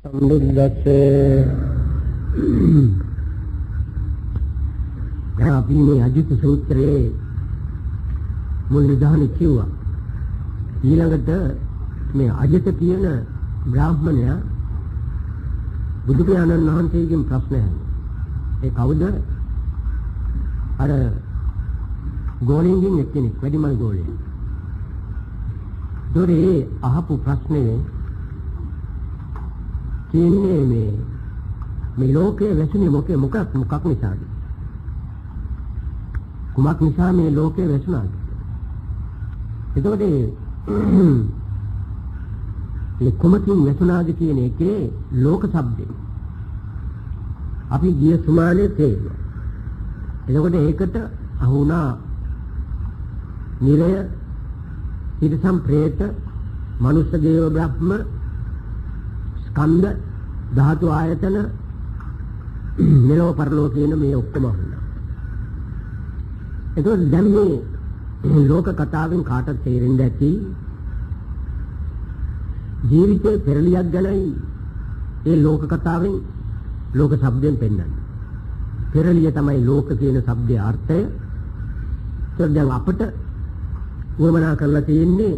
සම්බුද්දස්සේ අපි මේ අජිත සූත්‍රයේ මුල් නිදාන කිව්වා. ඊළඟට මේ අජිත කියන බ්‍රාහ්මණයා බුදු පියාණන් වහන්සේගෙන් ප්‍රශ්න අහනවා. ඒ කවුද? අර ගෝලෙන්ගෙන් එක්කෙනෙක්, වැඩිමල් ගෝලෙන්. දොරේ අහපු ප්‍රශ්නේ කියන්නේ මේ ලෝකයේ වැසුනේ මොකක් නිසාද? කුමක් නිසා මේ ලෝකයේ වැසුණාද? එතකොට මේ කුමකින් වැසුණාද කියන එකේ ලෝක શબ્දේ අපි ගිය සුමානේ තේරුවා. එතකොට ඒකට අහුණා නිරය, තිරිසන්, പ്രേත, මනුෂ්‍ය, දේව, බ්‍රහ්ම, ස්කන්ධ, ධාතු ආයතන, මෙලොව පරලොව කියන මේ ඔක්කොම වුණා. එතකොට දැන් මේ ලෝක කතාවෙන් කාටද තේරෙන්නේ ඇති ජීවිතේ පෙරලියක් ගැනයි ඒ ලෝක කතාවෙන්, ලෝක શબ્දයෙන් පෙන්වන්නේ. පෙරලිය තමයි ලෝක කියන શબ્දයේ අර්ථය. ඒත් දැන් අපිට වමනා කරලා තියෙන්නේ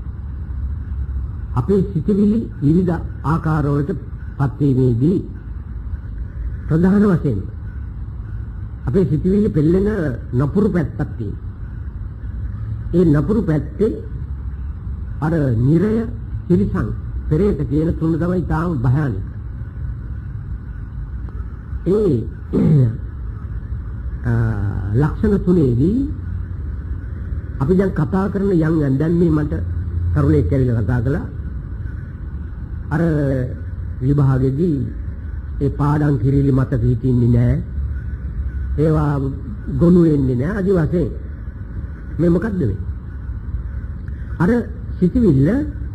අපේ සිතිවිලි විවිධ ආකාරවලට පත් වීමේදී ප්‍රධාන වශයෙන් අපේ සිතිවිලි පෙළෙන නපුරු පැත්තක් තියෙනවා. ඒ නපුරු පැත්තේ අර නිරය, තිරිසන්, පෙරේත කියන තුන තමයි තාම භයානක. ඒ ලක්ෂණ තුනේදී අපි දැන් කතා කරන යම් දැන් මේ මට කරුණේ කියලා කතා කළා. අර විභාගෙදී ඒ පාඩම් කිරිලි මත හිටින්නේ නැහැ. ඒවා ගොනු වෙන්නේ නැහැ. අදි වශයෙන් මේ මොකද්ද මේ? අර සිතිවිල්ල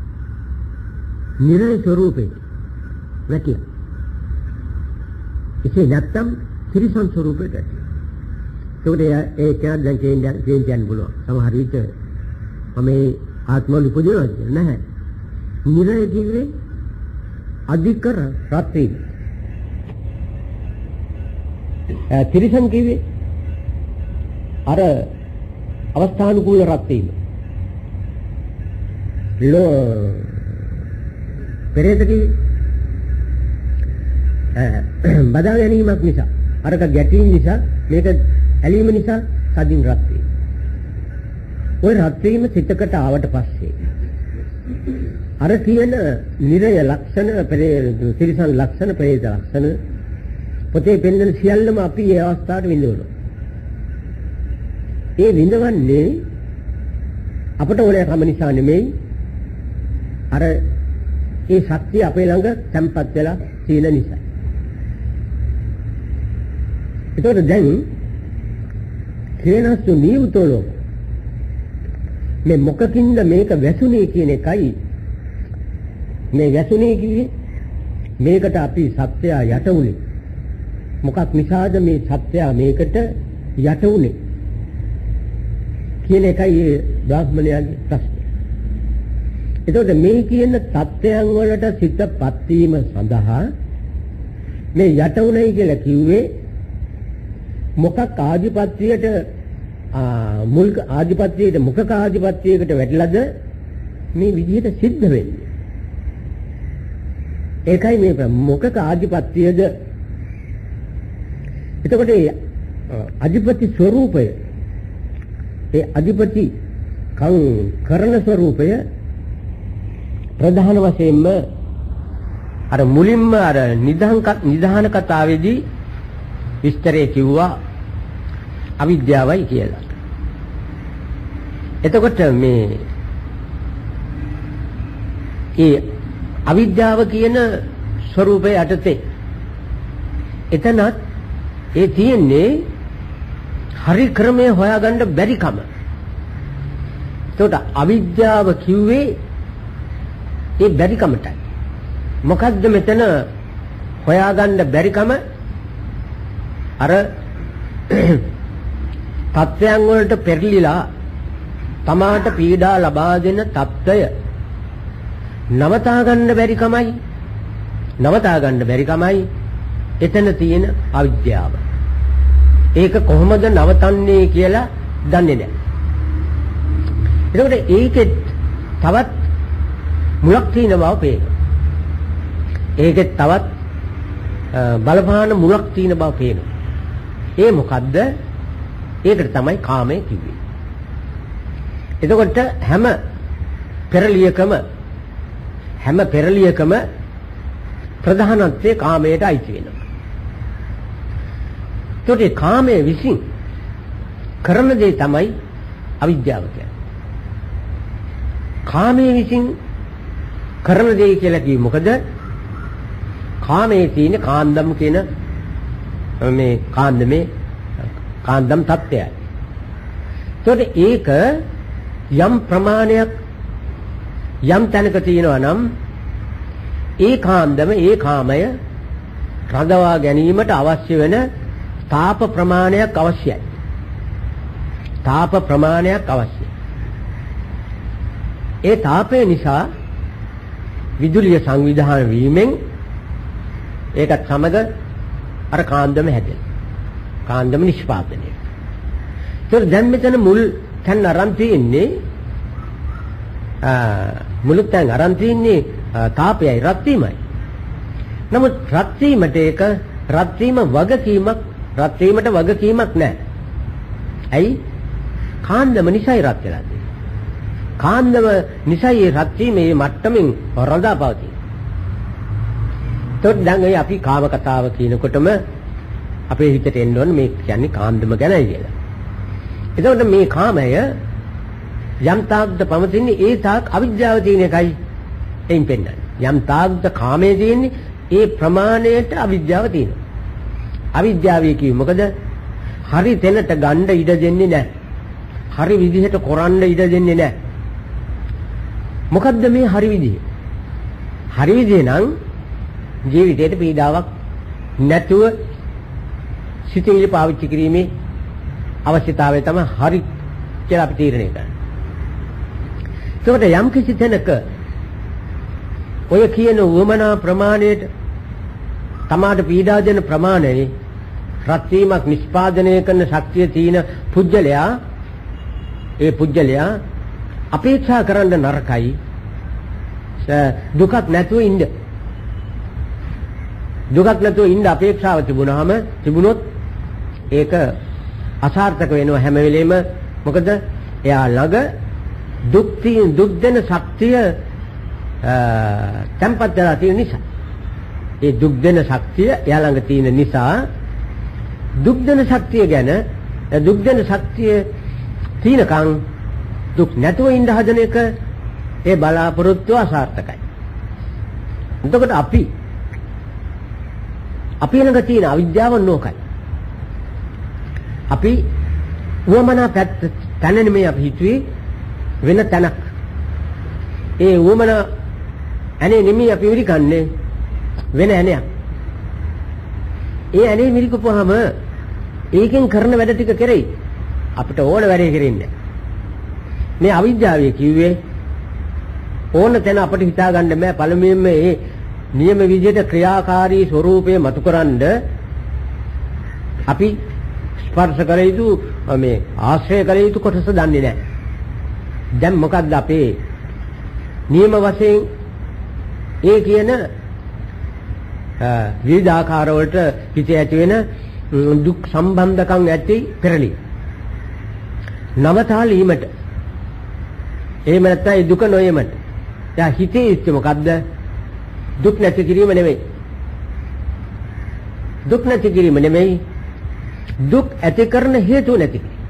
නිරය ස්වરૂපේ වැටිලා. ඉතින් නැත්තම් තිරිසන් ස්වરૂපේ වැටිලා. ඒක දැන් කියන්න පුළුවන්. සමහර විට මම ආත්මවල ඉපදුණාද නැහැ. නිරය කිව්වේ අධික රත් වීම. තිරිසන් කිව්වේ අර අවස්ථානුකූල රත් වීම. පෙරේත කිව්වේ බදා ගැනීමක් නිසා, අරක ගැටීම නිසා, මේක ඇලීම නිසා කදින් රත් වීම. ওই රත් වීම සිතකට ආවට පස්සේ අර කියන නිරය ලක්ෂණ, තිරිසන් ලක්ෂණ, പ്രേත ලක්ෂණ පොතේ පෙන්වන සියල්ලම අපි ඒ අවස්ථාවට විඳවනවා. ඒ විඳවන්නේ අපට ඕනෑකම නිසා නෙමෙයි, අර ඒ ශක්තිය අපේ ළඟ තැම්පත් වෙලා තියෙන නිසා. ඒතකොට දැන් කියනසු නියුතලෝ මේ මොකකින්ද මේක වැසුනේ කියන එකයි මේ වැසුනේ කිව්වේ. මේකට අපි සත්‍යය යට උනේ. මොකක් නිසාද මේ සත්‍යය මේකට යට උනේ කියන එකයි බ්‍රාහ්මණයාගේ ප්‍රශ්නේ. එතකොට මේ කියන සත්‍යයන් වලට සිතපත් වීම සඳහා මේ යට උනේ කියලා කිව්වේ මොකක් ආධිපත්‍යයට මුල් ආධිපත්‍යයට මොකක ආධිපත්‍යයකට වැටලාද මේ විදිහට සිද්ධ වෙන්නේ. ඒකයි මේ මොකක ආධිපත්‍යද. එතකොට අධිපති ස්වરૂපය, ඒ අධිපති කරන ස්වરૂපය ප්‍රධාන වශයෙන්ම අර මුලින්ම අර නිධාන කතාවේදී විස්තරේ කිව්වා අවිද්‍යාවයි කියලා. එතකොට මේ ඒ අවිද්‍යාව කියන ස්වરૂපය යටතේ එතනත් ඒ තියෙන්නේ හරි ක්‍රමය හොයාගන්න බැරි කම. එතකොට අවිද්‍යාව කිව්වේ ඒ බැරි කමටයි. මොකද්ද මෙතන හොයාගන්න බැරි කම? අර තත්ත්වයන් වලට පෙරලිලා තමාට පීඩා ලබා දෙන తত্ত্বය නවතා ගන්න බැරි කමයි නවතා ගන්න බැරි කමයි එතන තියෙන අවිද්‍යාව. ඒක කොහොමද නවතන්නේ කියලා දන්නේ නැහැ. එතකොට ඒකෙත් තවත් මුලක් තියෙන බව පේනවා. ඒකෙත් තවත් බලපාන මුලක් තියෙන බව පේනවා. ඒ මොකද්ද? ඒකට තමයි කාමය කිව්වේ. එතකොට හැම පෙරලියකම ප්‍රධානත්වයේ කාමයට අයිති වෙනවා. ඒකට කාමයේ විසින් කරන දේ තමයි අවිද්‍යාව කියන්නේ. කාමයේ විසින් කරන දේ කියලා කිව්වේ මොකද? කාමයේ තියෙන කාන්දම් කියන මේ කාන්දම් තත්ත්වයයි. ඒකට ඒක යම් ප්‍රමාණයක් යම් තැනක තියෙනවා නම් ඒ කාමය රඳවා ගැනීමට අවශ්‍ය වෙන තාප ප්‍රමාණයක් අවශ්‍යයි. ඒ තාපය නිසා විදුලිය සංවිධානය වීමෙන් ඒකත් සමග අර කාන්දම හැදෙනවා. කාන්දම නිෂ්පාදනය. ඒත් දැන් මෙතන මුල් තැන් අරන් තියෙන්නේ තාපයයි රත් වීමයි. නමුත් රත් වීමට වගකීමක් නැහැ. ඇයි? කාන්දම නිසයි රත් වෙලා තියෙන්නේ. කාන්දම නිසයි රත් වීමේ මට්ටමින් රඳා පවතී. ඒත් දැන් අපි කාම කතාව කියනකොටම අපේ හිතට එන්න ඕන මේ කියන්නේ කාන්දම ගැනයි කියලා. එතකොට මේ කාමය යම් තාක්ද පවතින්නේ ඒ තාක් අවිද්‍යාව තියෙන එකයි එයින් පෙන්නන්නේ. යම් තාක්ද කාමයේ තියෙන්නේ ඒ ප්‍රමාණයට අවිද්‍යාව තියෙනවා. අවිද්‍යාවය කියන්නේ මොකද? හරි තැනට ගන්න ඉඩ දෙන්නේ නැහැ. හරි විදිහට කරන්න ඉඩ දෙන්නේ නැහැ. මොකද්ද මේ හරි විදිහ? හරි විදිහ නම් ජීවිතේට පීඩාවක් නැතුව සිතිවිලි පාවිච්චි කිරීමේ අවශ්‍යතාවය තමයි හරි කියලා අපි තීරණය කරන්නේ. ඒකට යම් කිසි තැනක ඔය කියන වමනා ප්‍රමාණයට තමාට පීඩා දෙන ප්‍රමාණය රත් වීමක් නිෂ්පාදනය කරන ශක්තිය තියෙන පුජ්‍යලයා අපේක්ෂා කරන්න නරකයි දුකක් නැතුව ඉන්න අපේක්ෂාව තිබුණොත් ඒක අසාර්ථක වෙනවා හැම වෙලෙම. මොකද එයා ළඟ දුක් දෙන ශක්තිය තැම්පත් වෙලා තියෙන නිසා. ඒ දුක් දෙන ශක්තිය එයා ළඟ තියෙන නිසා දුක් දෙන ශක්තිය තියෙනකන් දුක් නැතුව ඉන්න හදන එක ඒ බලාපොරොත්තුව අසාර්ථකයි. එතකොට අපි ළඟ තියෙන අවිද්‍යාව නෝකයි. අපි වමනා තැනනේ මේ අපි හිතුවේ වෙන තැනක්. ඒ වමනා අනේ නෙමෙයි අපි විරිකන්නේ වෙන ඇණයක්. ඒ ඇණේ මිරිකපුවාම ඒකෙන් කරන වැඩ ටික කරේ අපිට ඕන වැඩේ කරෙන්නේ. මේ අවිද්‍යාවේ කිව්වේ ඕන තැන අපිට හිතා ගන්න බෑ. පළමුවෙන්ම මේ නියම විදිහට ක්‍රියාකාරී ස්වરૂපය මතුකරනද අපි ස්පර්ශ කළ යුතු මේ ආශ්‍රය කළ යුතු කොටස දන්නේ නැහැ. දැන් මොකද්ද අපේ නියම වශයෙන් ඒ කියන විවිධාකාර වලට හිතේ ඇති වෙන දුක් සම්බන්ධකම් ඇති පෙරලි නවතාලීමට එහෙම නැත්නම් ඒ දුක නොයමට යා හිතේ ඉස්සේ මොකද්ද? දුක් නැති කිරීම නෙමෙයි. දුක් ඇති කරන හේතුව නැති කිරීම.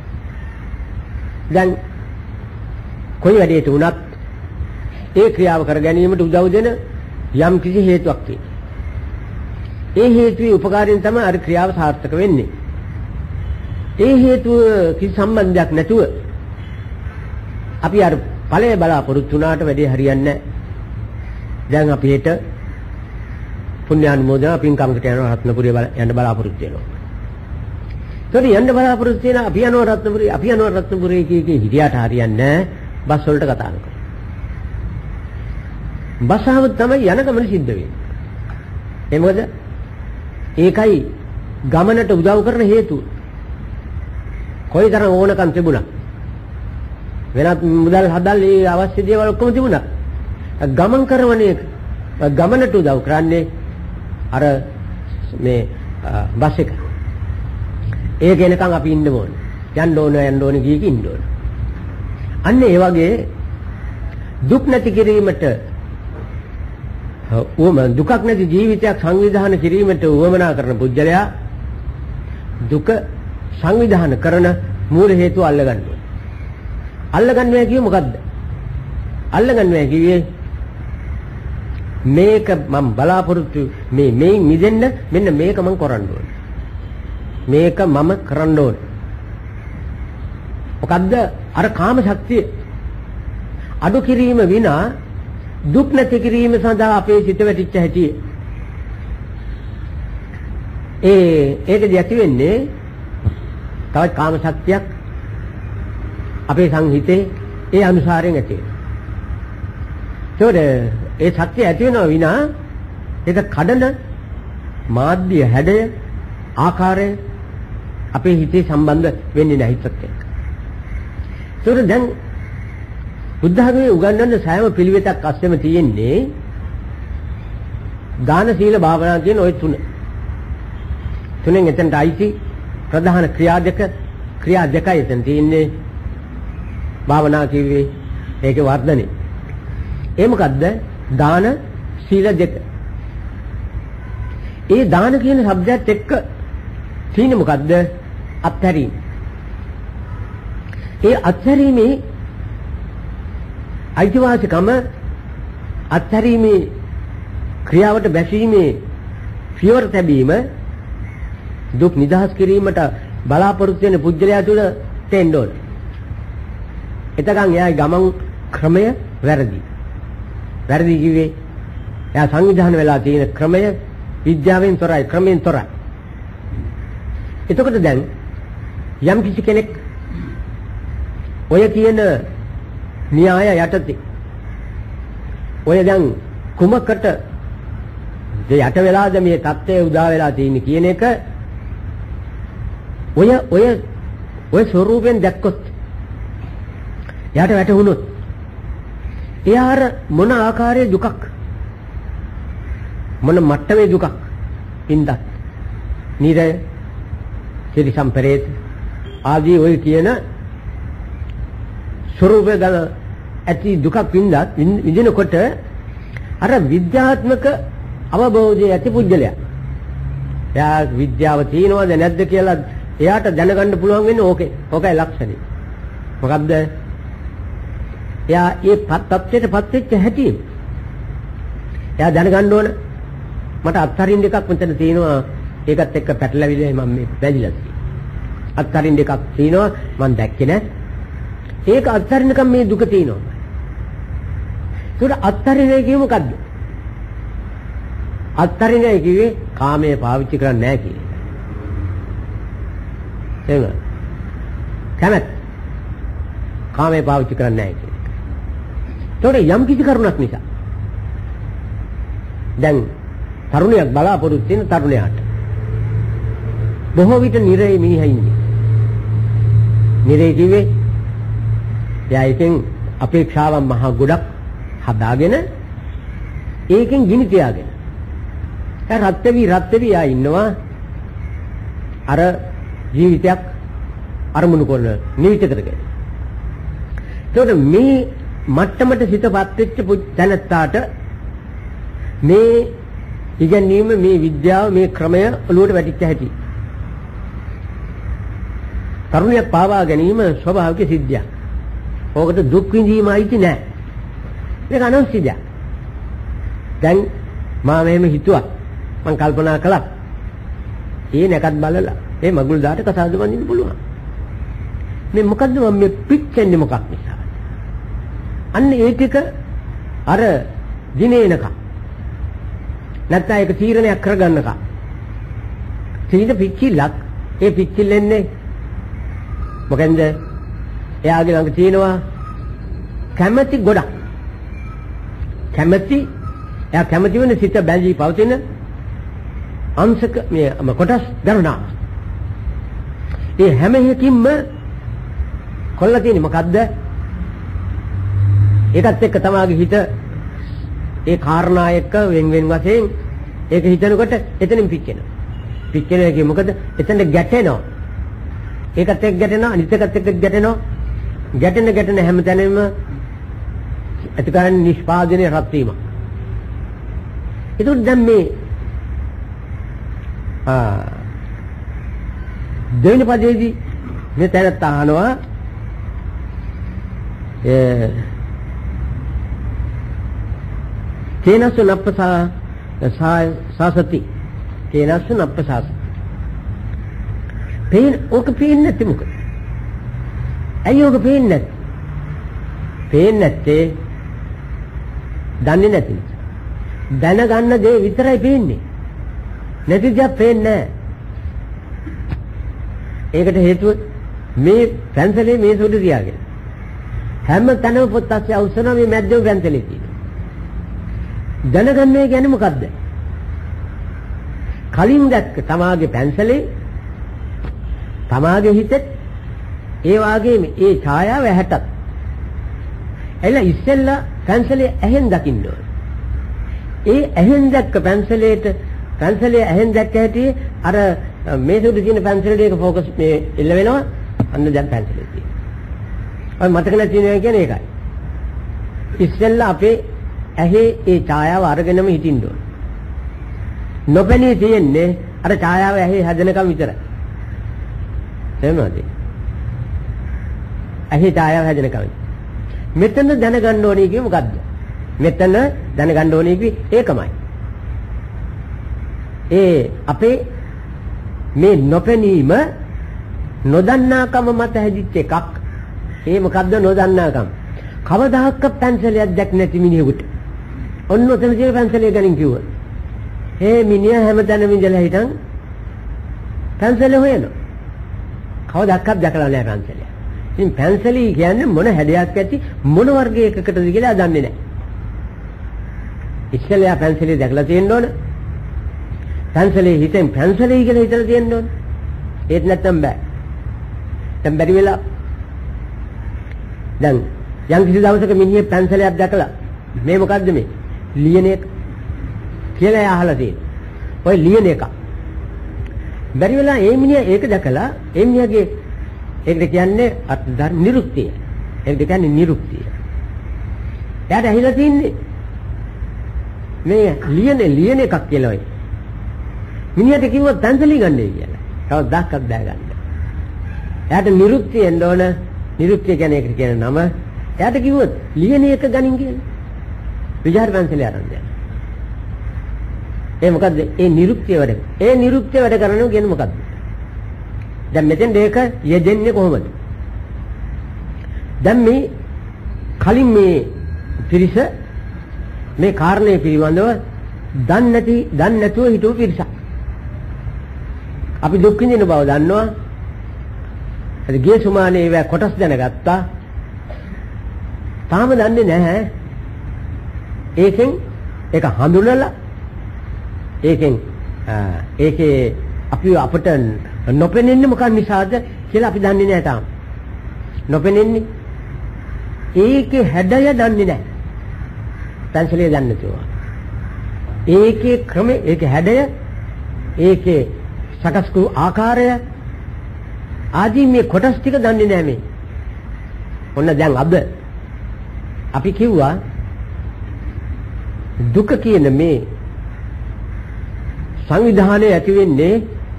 දැන් කොයි වැඩේට වුණත් ඒ ක්‍රියාව කර ගැනීමට උදව් දෙන යම් කිසි හේතුවක් තියෙනවා. ඒ හේතුවේ උපකාරයෙන් තමයි අර ක්‍රියාව සාර්ථක වෙන්නේ. ඒ හේතුව කිසි සම්බන්ධයක් නැතුව අපි අර ඵලය බලාපොරොත්තු වුණාට වැඩේ හරියන්නේ නැහැ. දැන් අපි හෙට පුණ්‍යානුමෝදනා පින්කමකට යනවා රත්නපුරිය යන්න බලාපොරොත්තු වෙනවා. ඒතකොට යන්න බලාපොරොත්තු වෙන අපි යනවා රත්නපුරිය කී හිටියට හරියන්නේ නැහැ. බස් වලට කතා කරනවා. බස් ආවොත් තමයි යන ගමන සිද්ධ වෙන්නේ. ඒ මොකද? ඒකයි ගමනට උදව් කරන හේතුව. කොයිතරම් ඕනකම් තිබුණා. වෙනත් මුදල් හදල් ඒ අවශ්‍ය දේවල් ඔක්කොම තිබුණා. ගමන් කරන එක ගමනට උදව් කරන්නේ අර මේ බස් එක. ඒක එනකන් අපි ඉන්න ඕනේ. යන්න ඕනේ ගියක ඉන්න ඕනේ. අන්න ඒ වගේ දුක් නැති කිරීමට දුකක් නැති ජීවිතයක් සංවිධානය කිරීමට උවමනා කරන පුජ්‍යලයා දුක සංවිධානය කරන මූල හේතුව අල්ලගන්න ඕනේ. අල්ලගන්නවා කියේ මොකද්ද? අල්ලගන්නවා කියේ මේක මම බලාපොරොත්තු මේ මිදෙන්න මෙන්න මේක මම කරන්න ඕනේ. මේක මම කරන්න ඕනේ. මොකද්ද? අර කාම ශක්තිය අඩු කිරීම විනා දුක් නැති කිරීම සඳහා අපේ සිත වැටිච්ච හැටි. ඒකදී ඇති වෙන්නේ තවත් කාම ශක්තියක් අපේ සංහිතේ ඒ අනුසාරයෙන් ඇති වෙනවා. ඒ ශක්තිය ඇති වෙනව විනා ඒක කඩන මාධ්‍ය හැඩය ආකාරය අපේ හිතේ සම්බන්ධ වෙන්නේ නැහැ හිතත් එක්ක. ඒකට දැන් බුද්ධ ධර්මයේ උගන්වන සෑම පිළිවෙතක් අස්සෙම තියෙන්නේ දාන සීල භාවනා කියන ওই තුනෙන් එතනට අයිති ප්‍රධාන ක්‍රියා දෙකයි එතන තියෙන්නේ. භාවනා කිව්වේ ඒකේ වර්ධනේ. ඒ මොකද්ද? දාන සීල දෙක. ඒ දාන කියන શબ્දයත් එක්ක තියෙන්නේ මොකද්ද? අත්හැරීම. ඒ අත්හැරීමේ අයිතිවාසිකම අත්හැරීමේ ක්‍රියාවට බැසීමේ පියවර තැබීම දුක් නිදහස් කිරීමට බලාපොරොත්තු වෙන පුජ්‍යලයා තුළ තෙන්න ඕනේ. එතකන් එයාගේ ගමන් ක්‍රමය වැරදි. වැරදි කිව්වේ එයා සංවිධානය වෙලා තියෙන ක්‍රමය විද්‍යාවෙන් තොරයි, ක්‍රමයෙන් තොරයි. එතකොට දැන් යම් කිසි කෙනෙක් ඔය කියන න්‍යාය යටතේ ඔය දැන් කුමකට යට වෙලාද මේ தත්ත්වය උදා වෙලා තියෙන්නේ කියන එක ඔය ස්වරූපයෙන් දැක්කොත් යට වැටුණොත් එයාර මොන ආකාරයේ දුකක් මොන මට්ටමේ දුකක් ඉඳත් නිරය ත්‍රිසම්පරේත ආදී ඔය කියන ස්වරූපය ගල ඇති දුකක් විඳිනකොට අර විද්‍යාත්මක අවබෝධය ඇති පුජ්‍යලයා එයා විද්‍යාව තියෙනවද නැද්ද කියලා එයාට දැනගන්න පුළුවන් වෙන්නේ ඕකයි ලක්ෂණය. මොකද්ද? එයා ඒ තත්ත්වයටපත් වෙච්ච හැටි. එයා දැනගන්න ඕන මට අත්හරින්න එකක් මෙතන තියෙනවා ඒකත් එක්ක පැටලවිලා මම මේ බැඳිලා තියෙනවා. අත්හරින්න එකක් තියෙනවා මම දැක්කේ නෑ. ඒක අත්හරින්නකම් මේ දුක තියෙනවා. ඒක අත්හරින්නේ කිව්ව මොකද්ද? අත්හරින්නේ කිව්වේ කාමයේ පාවිච්චි කරන්නේ නැහැ කියන එක. එහෙම. කැමැත් කාමයේ පාවිච්චි කරන්නේ නැහැ කියන එක. ඒකට යම් කිසි කරුණක් නිසා දැන් තරුණයක් බලාපොරොත්තු වෙන තරුණයාට බොහෝ විට නිරේ මිනිහා ඉන්නේ. නිරේ කිව්වේ එයා එකෙන් අපේක්ෂාවන් මහ ගොඩක් හදාගෙන ඒකෙන් ගිනි තියාගෙන රත් වෙවි ආ ඉන්නවා අර ජීවිතයක් අරමුණු කරන නිවිත කරගෙන. ඒකට මේ මට්ටමට සිතපත් වෙච්ච තැනත්තාට මේ ඉගෙනීම මේ විද්‍යාව මේ ක්‍රමය ඔලුවට වැටිච්ච හැටි. තරුණියක් පාවා ගැනීම ස්වභාවික සිද්ධියක්. ඕකට දුක් විඳීමයිති නෑ. ඒක අනවශ්‍ය දෙයක්. දැන් මම මෙහෙම හිතුවා. මම කල්පනා කළා. ඒ නැකත් බලලා මේ මගුල් දාට කසාද බඳින්න පුළුවන්. මේ මොකද්ද මම මේ පිච්චෙන්නේ මොකක් නිසා? අන්න ඒ ටික අර දිනේනක. නැත්නම් ඒක තීරණයක් කරගන්නක. තීන පිච්චිලක් ඒ පිච්චිල්ලෙන්නේ මොකෙන්ද? එයාගේ ළඟ තියෙනවා කැමැති ගොඩක්. එයා කැමැති වෙන සිත බැඳී පවතින අංශක මේ කොටස් ගණනාවක්. ඒ හැම එකකින්ම කොල්ල තියෙන්නේ මොකද්ද? ඒකත් එක්ක තමයිගේ හිත ඒ කාරණා එක්ක වෙන වශයෙන් ඒක හිතනකොට එතනින් පිච්චෙනවා. පිච්චෙන එකේ මොකද? එතන ගැටෙනවා. ඒකත් එක්ක ගැටෙනවා, අනිත් එකත් එක්ක ගැටෙනවා. ගැටෙන හැමතැනම අතිකාරණ නිෂ්පාදනයේ රත් වීම. ඒක දැන් මේ දෙවෙනි පදයේදී මේ තැනත් අහනවා කේනසු නප්පසා සාසති කේනසු නප්පසාස පේන ඕක පේන්නේ නැති මොකද? ඇයි ඕක පේන්නේ නැත්තේ? පේන්නේ නැත්තේ දන්නේ නැති නිසා. දැනගන්න දේ විතරයි පේන්නේ. නැති දෙයක් පේන්නේ නැහැ. ඒකට හේතුව මේ පැන්සලේ මේ සුදු තියාගෙන හැම තැනම පොත් අස්සේ අවසන මේ මැද්දේ පැන්සලේ තියෙනවා. දැනගන්නේ කියන්නේ මොකද්ද? කලින් දැක්ක තමාගේ පැන්සලේ තමාගේ හිතේ ඒ වාගේම ඒ ඡායාව ඇහැටත් එලා ඉස්සෙල්ලා පැන්සලේ ඇහෙන් දකින්න ඕනේ. ඒ ඇහෙන් දැක්ක පැන්සලේ ඇහෙන් දැක්ක හැටි අර මේ සුදු තියෙන පැන්සලේ එක ફોකස් මේ එල්ල වෙනවා. අන්න දැන් පැන්සලේ තියෙනවා. ඔය මතක නැති වෙනවා කියන්නේ ඒකයි. ඉස්සෙල්ලා අපේ ඇහි ඒ ඡායාව අරගෙනම හිටින්න ඕනේ. නොපෙනී තියෙන්නේ අර ඡායාව ඇහි හැදෙනකම් විතරයි. තේරුණාද? ඇහි ඡායාව හැදෙනකම්. මෙතන දැනගන්න ඕනේ කියේ මොකද්ද? මෙතන දැනගන්න ඕනේ කිවි ඒකමයි. ඒ අපේ මේ නොපෙනීම නොදන්නාකම මත හැදිච්ච එකක්. ඒ මොකද්ද නොදන්නාකම? කවදාහක්ක පැන්සලයක් දැක් නැති මිනිහෙකුට ඔන්න ඔතන තියෙන පැන්සලේ ගනින් කිව්වා. මිනිහා හැමතැනම ඉඳලා හිටන් පැන්සල හොයනවා. කවදාවත් දැකලා නැහැ පැන්සලය. ඉතින් පැන්සලී කියන්නේ මොන හැඩයක් ඇති මොන වර්ගයකටද කියලා දන්නේ නැහැ. ඉස්සෙල්ලා පැන්සලේ දැකලා තියෙන්න ඕන. පැන්සලේ හිතෙන් පැන්සලේ කියලා හිතලා තියෙන්න ඕන. ඒත් නැත්තම් බෑ. දැන් බැරි වෙලා දැන් යම් කිසි දවසක මිනිහේ පැන්සලයක් දැකලා මේ මොකද්ද මේ? ලියන එක කියලා අහලා තියෙනවා. ඔය ලියන එක. බැරි වෙලා ඒ මිනිහා ඒක දැකලා ඒ මිනිහාගේ ඒකට කියන්නේ අර්ථ නිරුක්තිය. ඒකට කියන්නේ නිරුක්තිය. එයාට ඇහිලා තින්නේ මේ ලියන එකක් කියලා ඔය. මිනිහට කිව්වා පැන්සලි ගන්නයි කියලා. කවදාවත් බෑ ගන්න. එයාට නිරුක්තිය එන්න ඕන. නිරුක්තිය කියන්නේ ඒකට කියන නම. එයාට කිව්වොත් ලියන එක ගනින් කියලා. විචාර පැන්සලේ අරන් යනවා. ඒ මොකද්ද? ඒ නිරුක්තිය වැඩ. ඒ නිරුක්තිය වැඩ කරනවා කියන්නේ මොකද්ද? දැන් මෙතෙන් දෙක යෙදෙන්නේ කොහොමද? දැන් මේ කලින් මේ පිරිස මේ කාරණේ පිළිබඳව දන්නේ නැතුව හිටු පිරිසක්. අපි දුක් විඳින බව දන්නවා. හරි ගිය සුමානේ ඒවා කොටස් දැනගත්තා. තාම දන්නේ නැහැ. ඒකෙන් ඒක හඳුනලා ඒකේ අපිට නොපෙනෙන්නේ මොකක් නිසාද කියලා අපි දන්නේ නැහැ තාම. නොපෙනෙන්නේ ඒකේ හැඩය දන්නේ නැහැ. පැන්සලේ දන්නේ නැතුව. ඒකේ ක්‍රමය, ඒකේ හැඩය, ඒකේ සකස් වූ ආකාරය ආදී මේ කොටස් ටික දන්නේ නැහැ මේ. ඔන්න දැන් අද අපි කිව්වා දුක කියන මේ සංවිධානය ඇති වෙන්නේ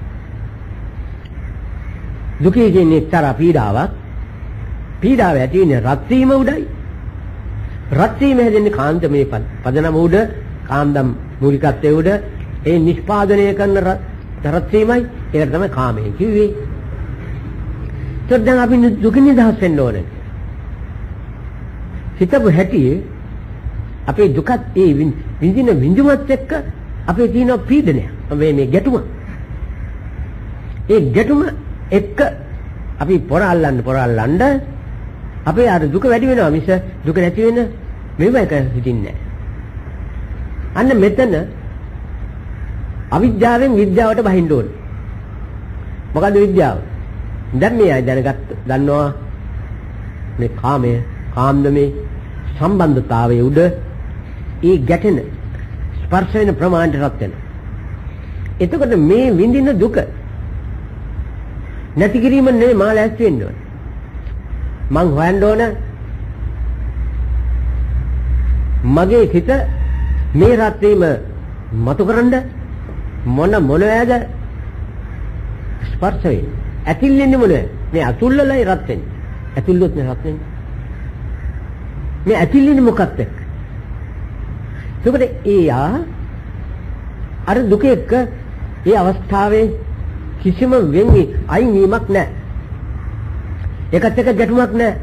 දුකේ කියන්නේ එක්තරා පීඩාවක්. පීඩාව ඇති වෙන්නේ රත් වීම උඩයි. රත් වීම හැදෙන්නේ කාන්දමේ පදනම උඩ, කාන්දම් මූලිකත්වයේ උඩ. ඒ නිෂ්පාදනය කරන රත් වීමයි. ඒකට තමයි කාමය කිව්වේ. දැන් අපි දුකින් නිදහස් වෙන්න ඕනේ. හිතපු හැටියේ අපේ දුකත් ඒ විඳින විඳුමත් එක්ක අපේ තියෙන පීඩනය. මේ ගැටුම. ඒ ගැටුම එක්ක අපි පොර අල්ලන්න අපේ අර දුක වැඩි වෙනවා මිස දුක නැති වෙන මේව එක හිතින්නේ නැහැ. අන්න මෙතන අවිද්‍යාවෙන් විද්‍යාවට බහින්න ඕනේ. මොකද්ද විද්‍යාව? දැන් මේ අය දන්නවා මේ කාමද මේ සම්බන්ධතාවයේ උඩ ඒ ගැටෙන ස්පර්ශ වෙන ප්‍රමාණයට රත් වෙනවා. එතකොට මේ විඳින දුක නැති කිරීම නෙවෙයි මා ලෑස්ති වෙන්න ඕනේ. මං හොයන්න ඕන මගේ හිත මේ රත් වීම මතු කරන්න මොනවද ස්පර්ශ වෙන්නේ? ඇතිල්ලෙන්නේ මොනවද? මේ අතුල්ලලයි රත් වෙන්නේ. ඇතුල්ලොත් නේ රත් වෙන්නේ. මේ ඇතිල්ලෙන්නේ මොකක්ද? එතකොට අර දුක එක්ක ඒ අවස්ථාවේ කිසිම වෙන්නේ අයින් වීමක් නැහැ. ඒකත් එක්ක ගැටුමක් නැහැ.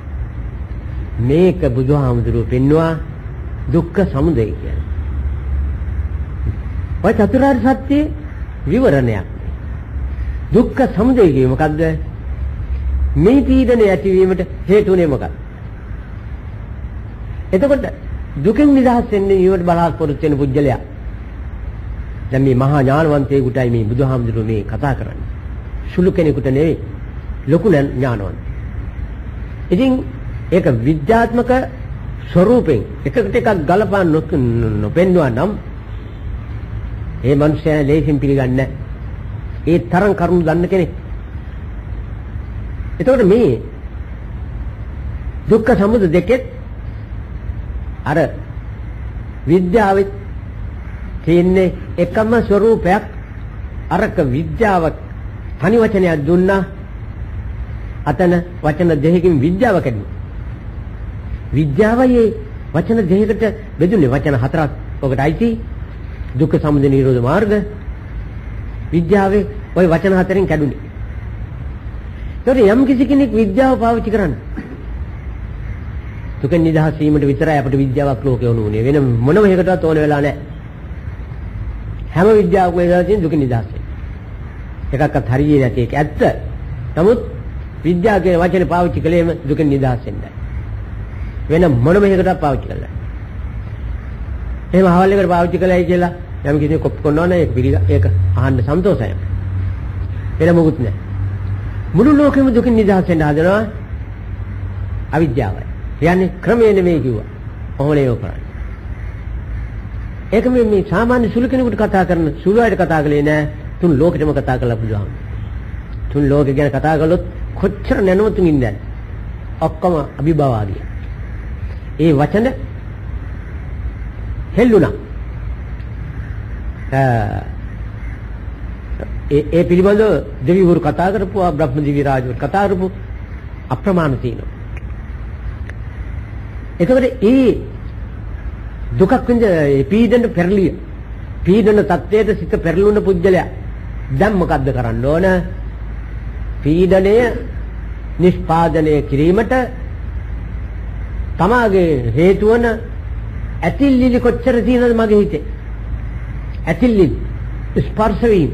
මේක බුදුහාමුදුරුවෝ පෙන්වුවා දුක්ඛ සමුදය කියන්නේ. ඔය චතුරාර්ය සත්‍ය විවරණයක්. දුක්ඛ සමුදය කියන්නේ මොකද්ද? මේ පීඩනය ඇතිවීමට හේතුනේ මොකක්ද? එතකොට දුකෙන් නිදහස් වෙන්න ඊවට බලාපොරොත්තු වෙන පුජ්‍යලයා. දැන් මේ මහා ඥානවන්තයෙකුටයි මේ බුදුහාමුදුරුවෝ මේ කතා කරන්නේ. සුළු කෙනෙකුට නෙවෙයි ලොකු ඥානවන්ත. ඉතින් ඒක විද්‍යාත්මක ස්වරූපෙන් එකකට එකක් ගලපා නොපෙන්නවා නම් ඒ මනුස්සයා ලේසින් පිළිගන්නේ නැහැ. ඒ තරම් කරුණු දන්න කෙනෙක්. එතකොට මේ දුක්ඛ සමුදය දෙකෙත් අර විද්‍යාවෙත් තියෙන්නේ එකම ස්වરૂපයක්. අරක විද්‍යාව තනි වචනයක් දුන්නා අතන වචන දෙකකින් විද්‍යාව කැඩුවා. විද්‍යාවයේ වචන දෙකකට බෙදුනේ වචන හතරක්. ඔකට අයිති දුක්ඛ සමුදය නිරෝධ මාර්ග. විද්‍යාවේ ওই වචන හතරෙන් කැඩුනේ. ඒතකොට යම් කිසි කෙනෙක් විද්‍යාව පාවිච්චි කරන්නේ දුකෙන් නිදහස් වීමට විතරයි අපිට විද්‍යාවක් ලෝකේ වුණේ. වෙන මොනම එකකටවත් ඕන වෙලා නැහැ. හැම විද්‍යාවකම ඒවා තියෙන දුක නිදහස් වෙන. එකක්වත් හරියන්නේ නැති එක ඇත්ත. නමුත් විද්‍යාව කියන වචනේ පාවිච්චි කළේම දුක නිදහස් වෙන්නයි. වෙන මොනම එකකටවත් පාවිච්චි කළා නැහැ. එහෙම අහවල් එකට පාවිච්චි කළයි කියලා යම් කිසි කොප් කරනවා නම් ඒක අහන්න සන්තෝෂයි. වෙන මොකුත් නැහැ. මුළු ලෝකෙම දුකින් නිදහස් වෙන්න හදනවා අවිද්‍යාවයි. කියන්නේ ක්‍රමයේ නෙමෙයි කිව්වා. කොහොමද ඒක කරන්නේ? ඒක මේ සාමාන්‍ය සුළු කෙනෙකුට කතා කරන සුළු අයට කතා කළේ නෑ. තුන් ලෝකෙටම කතා කළා බුදුහාම. තුන් ලෝකෙ ගැන කතා කළොත් කොච්චර නැනවතුන් ඉන්නද? ඔක්කොම අභිභවාදී. ඒ වචන හෙල්ලුණා. ඒ පිළිබඳව දෙවිවරු කතා කරපුවා බ්‍රහ්ම දිවි රාජවරු කතා කරපු අප්‍රමාණ තියෙනවා. එතකොට ඒ දුකක් විඳ පීඩන පෙරලිය පීඩන තත්ත්වයට සිත පෙරළුණ පුජ්‍යලයා දැන් මොකද්ද කරන්න ඕන? පීඩනය නිෂ්පාදනය කිරීමට තමාගේ හේතු වන ඇතිල්ලිලි කොච්චර තියෙනවද මගේ හිතේ? ඇතිල්ලිලි ස්පර්ශ වීම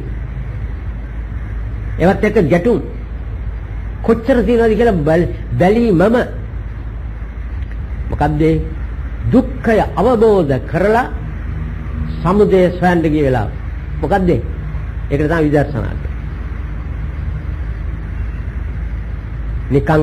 ඒවත් එක්ක ගැටුම් කොච්චර තියෙනවද කියලා බැලීමම මොකද්ද? දුක්ඛය අවබෝධ කරලා සමුදය සොයන්න ගිය වෙලාව. මොකද්ද? ඒකට තමයි විදර්ශනා කියන්නේ. නිකන්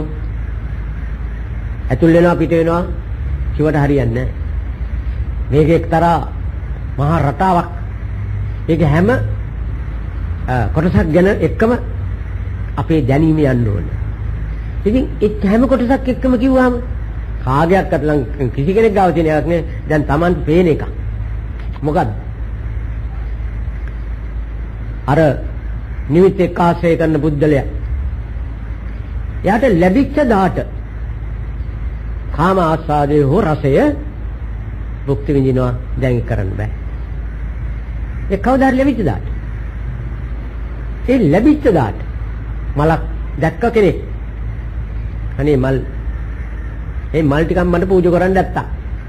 ඇතුල් වෙනවා පිට වෙනවා කිව්වට හරියන්නේ නැහැ. මේක එක්තරා මහා රටාවක්. ඒක හැම කොටසක් ගැන එක්කම අපේ දැනීම යන්න ඕනේ. ඉතින් ඒ හැම කොටසක් එක්කම කිව්වහම කාගයක් අතලන් කිසි කෙනෙක් ගාව තියෙන එකක් නේ. දැන් Taman පේන එක. මොකද්ද? අර නිමිත් එක්ක ආශ්‍රය කරන බුද්ධලයා. එයාට ලැබිච්ච දාට කාම ආස්වාදයේ හෝ රසය භුක්ති විඳිනවා දැන් කරන්න බෑ. ඒ කවදා හරි ලැබිච්ච දාට. ඒ ලැබිච්ච දාට මලක් දැක්ක කෙනෙක්. අනේ මල් ඒ මල් ටිකක් මට පූජා කරන්න නැත්තා.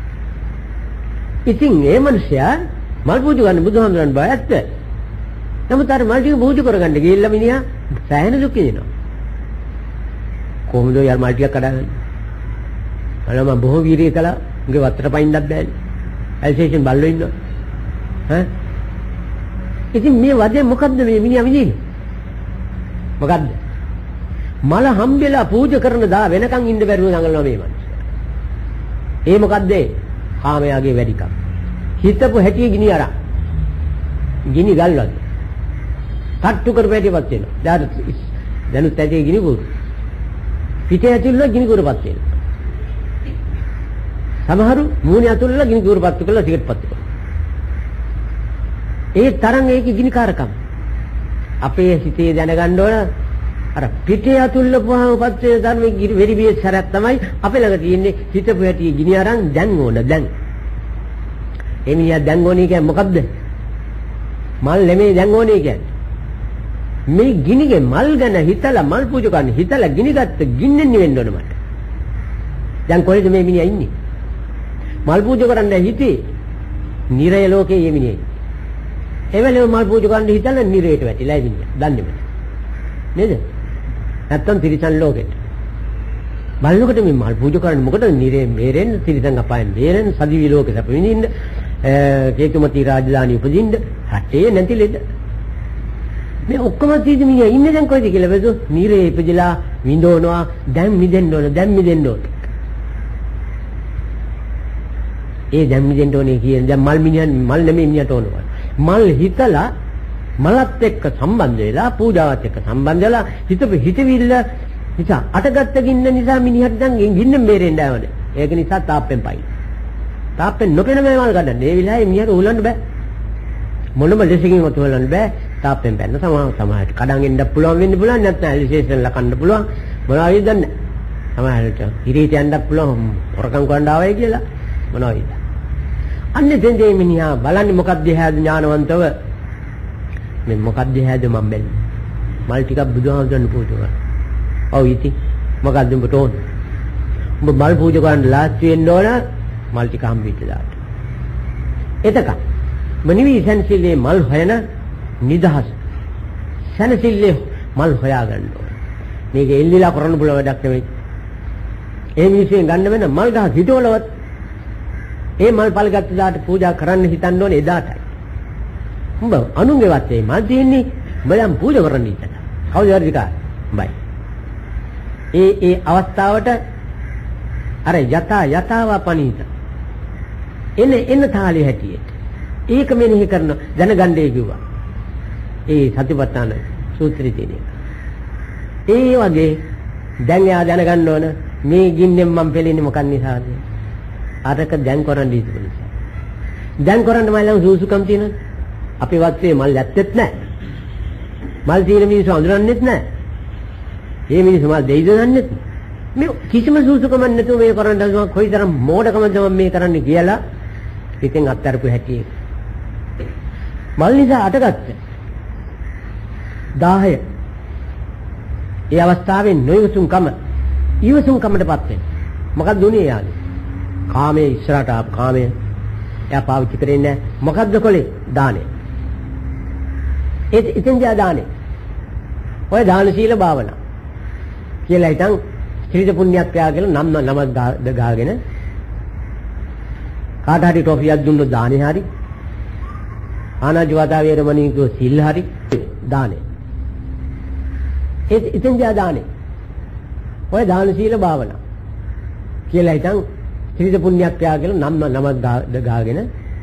ඉතින් ඒ මනුස්සයා මල් පූජා කරන්න බුදුහාමුදුරන් බය ඇත්ත. නමුත් අර මල් ටික පූජා කරගන්න ගිහිල්ලා මිනිහා සෑහෙන දුක් විඳිනවා. කොහොමද යාර මල් ටික කඩාගන්නේ? අනේ මම බොහෝ වීර්යය කළා. උගේ වත්තට පයින්නත් බෑනේ. ඇල්සේෂන් බල්ලෝ ඉන්නවා. ඈ ඉතින් මේ වදේ මොකද්ද මේ මිනිහා විඳින්නේ? මොකද්ද? මල හම්බෙලා පූජා කරන දා වෙනකන් ඉන්න බැරුව දඟලනවා මේ මිනිස්සු. ඒ මොකද්ද? කාමයාගේ වැඩිකම්. හිතපු හැටි ගිනි අරන්. ගිනි ගල් වගේ. තට්ටු කරපැටිපත් වෙනවා. දැනුත් ඇටි ගිනි කුරු. පිටේ ඇතුළේ ගිනි කුරුපත් වෙනවා. සමහරු මූණේ ඇතුළේ ගිනි කුරුපත් කරලා සිගරට් පත් කරනවා. ඒ තරම් ඒකේ ගිනිකාරකම්. අපේ හිතේ දැනගන්න ඕන අර පිටේ ඇතුළේ පහවපත් වෙන ධර්මයේ වෙරි බියේ සරක් තමයි අපේ ළඟ තියෙන්නේ හිතපු හැටි ගිනි අරන් දැන් ඕන දැන්. එමියා දැන් ඕනේ කියන්නේ මොකද්ද? මල් නෙමෙයි දැන් ඕනේ කියන්නේ. මේ ගිනිගේ මල් ගැන හිතලා මල් පූජා කරන්න හිතලා ගිනිගත්ත ගින්නෙන් නිවෙන්න ඕන මට. දැන් කොහෙද මේ මිනිහා ඉන්නේ? මල් පූජා කරන්න හිතේ නිරය ලෝකේ මේ මිනිහා. එවෙලෙම මල් පූජා කරන්න හිතලා නිරයට වැටිලා ඉන්නේ. දන්නේම නේද? නැත්තම් තිරිසන් ලෝකෙට. බලනකොට මේ මල් පූජා කරන්නේ මොකටද? නිරේ මේරෙන්න, තිරිසන් අපායෙන් මේරෙන්න, සදිවි ලෝකෙ සැප විඳින්න, කේතුමති රාජධානිය උපදින්න, රටේ නැති ලෙඩ. මේ ඔක්කොම තීදි මිනිහා ඉන්නේ දැන් කොයිද කියලා බෙදු නිරේ ඉපදලා විඳවනවා දැන් මිදෙන්න ඕන දැන් මිදෙන්න ඕන. ඒ දැන් මිදෙන්න ඕනේ කියන්නේ දැන් මල් මිනිහන් මල් නෙමෙයි මිනිහට ඕනවා. මල් හිතලා මලත් එක්ක සම්බන්ධ වෙලා පූජාවත් එක්ක සම්බන්ධ වෙලා හිතවිල්ල නිසා අටගත්ත ගින්න නිසා මිනිහට දැන් ගින්න මේරෙන්න ආවද. ඒක නිසා තාප්පෙන් පයි. තාප්පෙන් නොපෙන මේ මල් ගන්න. මේ විලායේ මිනිහට උලන්න බෑ. මොනම ලෙසකින් උලන්න බෑ. තාප්පෙන් බැන්න සමහරට කඩන් එන්න පුළුවන් වෙන්න පුළුවන් නැත්නම් ඇලිසේෂන් ලකන්න පුළුවන් මොනවද දන්නේ සමහරට ඉරීට යන්න පුළුවන් හොරකම් කරන්න ආවයි කියලා මොනවද අන්නේ දෙන්නේ මිනිහා බලන්නේ මොකක්ද හැද ඥානවන්තව මේ මොකක්ද හැද මම බැලුවේ මල් ටිකක් බුදුහාමුදුරන් පූජා කරා ඔව් ඉතින් මොකක්ද උඹට ඕන උඹ මල් පූජා කරන්න ලාස්ති වෙන්න ඕන මල් ටික හම්බෙච්ච දාට එතක මනිවි සෙන්සිලේ මල් හොයන නිදහස සනසිල්ලේ මල් හොයාගන්න ඕනේ. මේක එල්ලිලා කරන්න පුළුවන් වැඩක් නෙවෙයි. ඒ මිනිස්සුන් ගන්න වෙන මල් ගහ හිටවලවත් ඒ මල් පල් ගත්ත දාට පූජා කරන්න හිතන්න ඕනේ එදාටයි. උඹ අනුන්ගේ වත්තේ මල් තියෙන්නේ උඹලම් පූජා කරන්න ඉතන. කවුද වර්ධිකා? උඹයි. ඒ අවස්ථාවට අර යතාව පණීත. එන තාලේ හැටියට. ඒක මෙනෙහි කරන දැනගන්නේ කිව්වා. ඒ සතිපට්ඨාන සූත්‍රය තියෙන එක. ඒ වගේ දැන් යා දැනගන්න ඕන මේ ගින්නෙන් මම පෙළෙන්නේ මොකක් නිසාද? අරක දැන් කරන්න දීපු නිසා. දැන් කරන්න මම ළඟ සූසුකම් තියෙනවද? අපේ වත්තේ මල් ඇත්තෙත් නැහැ. මල් තියෙන මිනිස්සු අඳුරන්නෙත් නැහැ. මේ මිනිස්සු මල් දෙයිද දන්නෙත් නැහැ. මේ කිසිම සූසුකමක් නැතුව මේ කරන්න හදනවා කොයිතරම් මෝඩකමද මම මේ කරන්නේ කියලා ඉතින් අත්තරපු හැටි. මල් නිසා අටගත්තා 10 ඒ අවස්ථාවේ නොයසුම්කම ඊවසුම්කමටපත් වෙන මොකක්ද දුන්නේ යාලේ කාමයේ ඉස්සරහට ආපු කාමයේ එයා පාවිච්චි කරන්නේ නැහැ මොකක්ද කොලේ දානේ ඉතින් දානේ ඔය දාන සීල භාවනා කියලා හිටන් ත්‍රිද පුණ්‍යක් ක්‍රියා කියලා නමක් ගාගෙන කාට හරි ටොෆියක් දුන්නොත් දානේ හරි ආනාජවතා වේරමණී කෝ සීල් හරි දානේ ඉතින් දානේ ඔය දාන සීල භාවනා කියලා හිටන් ත්‍රිද පුණ්‍යක් ක්‍රියා කියලා නමක් ගාගෙන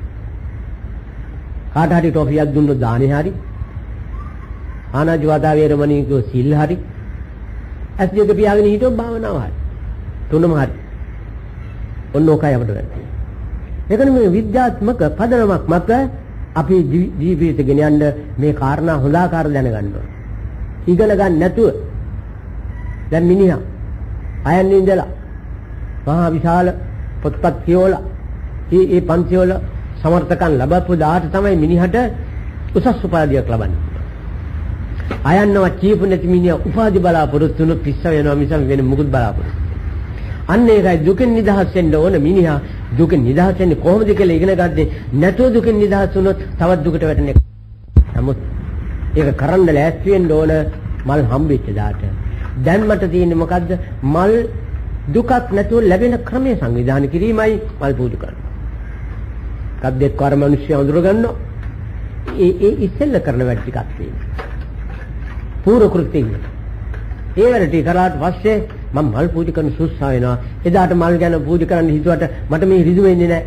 කාට හරි ටොෆියක් දුන්නොත් දානේ හරි ආනාජවතා වේරමණී කෝ සීල් හරි ඇස් දෙක පියාගෙන හිටව භාවනාව හරි තුනම හරි ඔන්න ඔකයි අපිට වෙන්නේ ඒකනේ මේ විද්‍යාත්මක පදනමක් මත අපි ජීවිතේ ගෙන යන්න මේ කාරණා හොඳාකාර දැනගන්න ඕනේ ඉගෙන ගන්න නැතුව දැන් මිනිහා අයන්නේ ඉඳලා මහා විශාල පොත්පත් කියවලා ඒ පන්තිවල සමර්ථකම් ලැබපු දාට තමයි මිනිහට උසස් උපාධියක් ලබන්නේ අයන්නව කියපු නැති මිනිහා උපාධි බලාපොරොත්තු වුණොත් පිස්ස වෙනවා මිස වෙන මුකුත් බලාපොරොත්තු අන්න ඒකයි දුකෙන් නිදහස් වෙන්න ඕන මිනිහා දුකෙන් නිදහස් වෙන්නේ කොහොමද කියලා ඉගෙන ගන්නේ නැතුව දුකෙන් නිදහස් වුණොත් තවත් දුකට වැටෙන්නේ නමුත් ඒක කරන්න ලෑස්ති වෙන්න ඕන මල් හම්බෙච්ච දාට දැන් මට තියෙන්නේ මොකද්ද මල් දුකක් නැතුව ලැබෙන ක්‍රමයේ සංවිධානය කිරීමයි මල් පූජා කරනවා කද්දෙක් කර මිනිස්සු අඳුර ගන්නවා ඒ ඉස්සෙල්ල කරන වැඩ ටිකක් තියෙනවා. පූර්ව කෘත්‍යය. ඒ වැඩ ටික කරාට පස්සේ මම මල් පූජා කරන සුස්සා වෙනවා. එදාට මල් ගැන පූජා කරන්න හිතුවට මට මේ ඍජු වෙන්නේ නැහැ.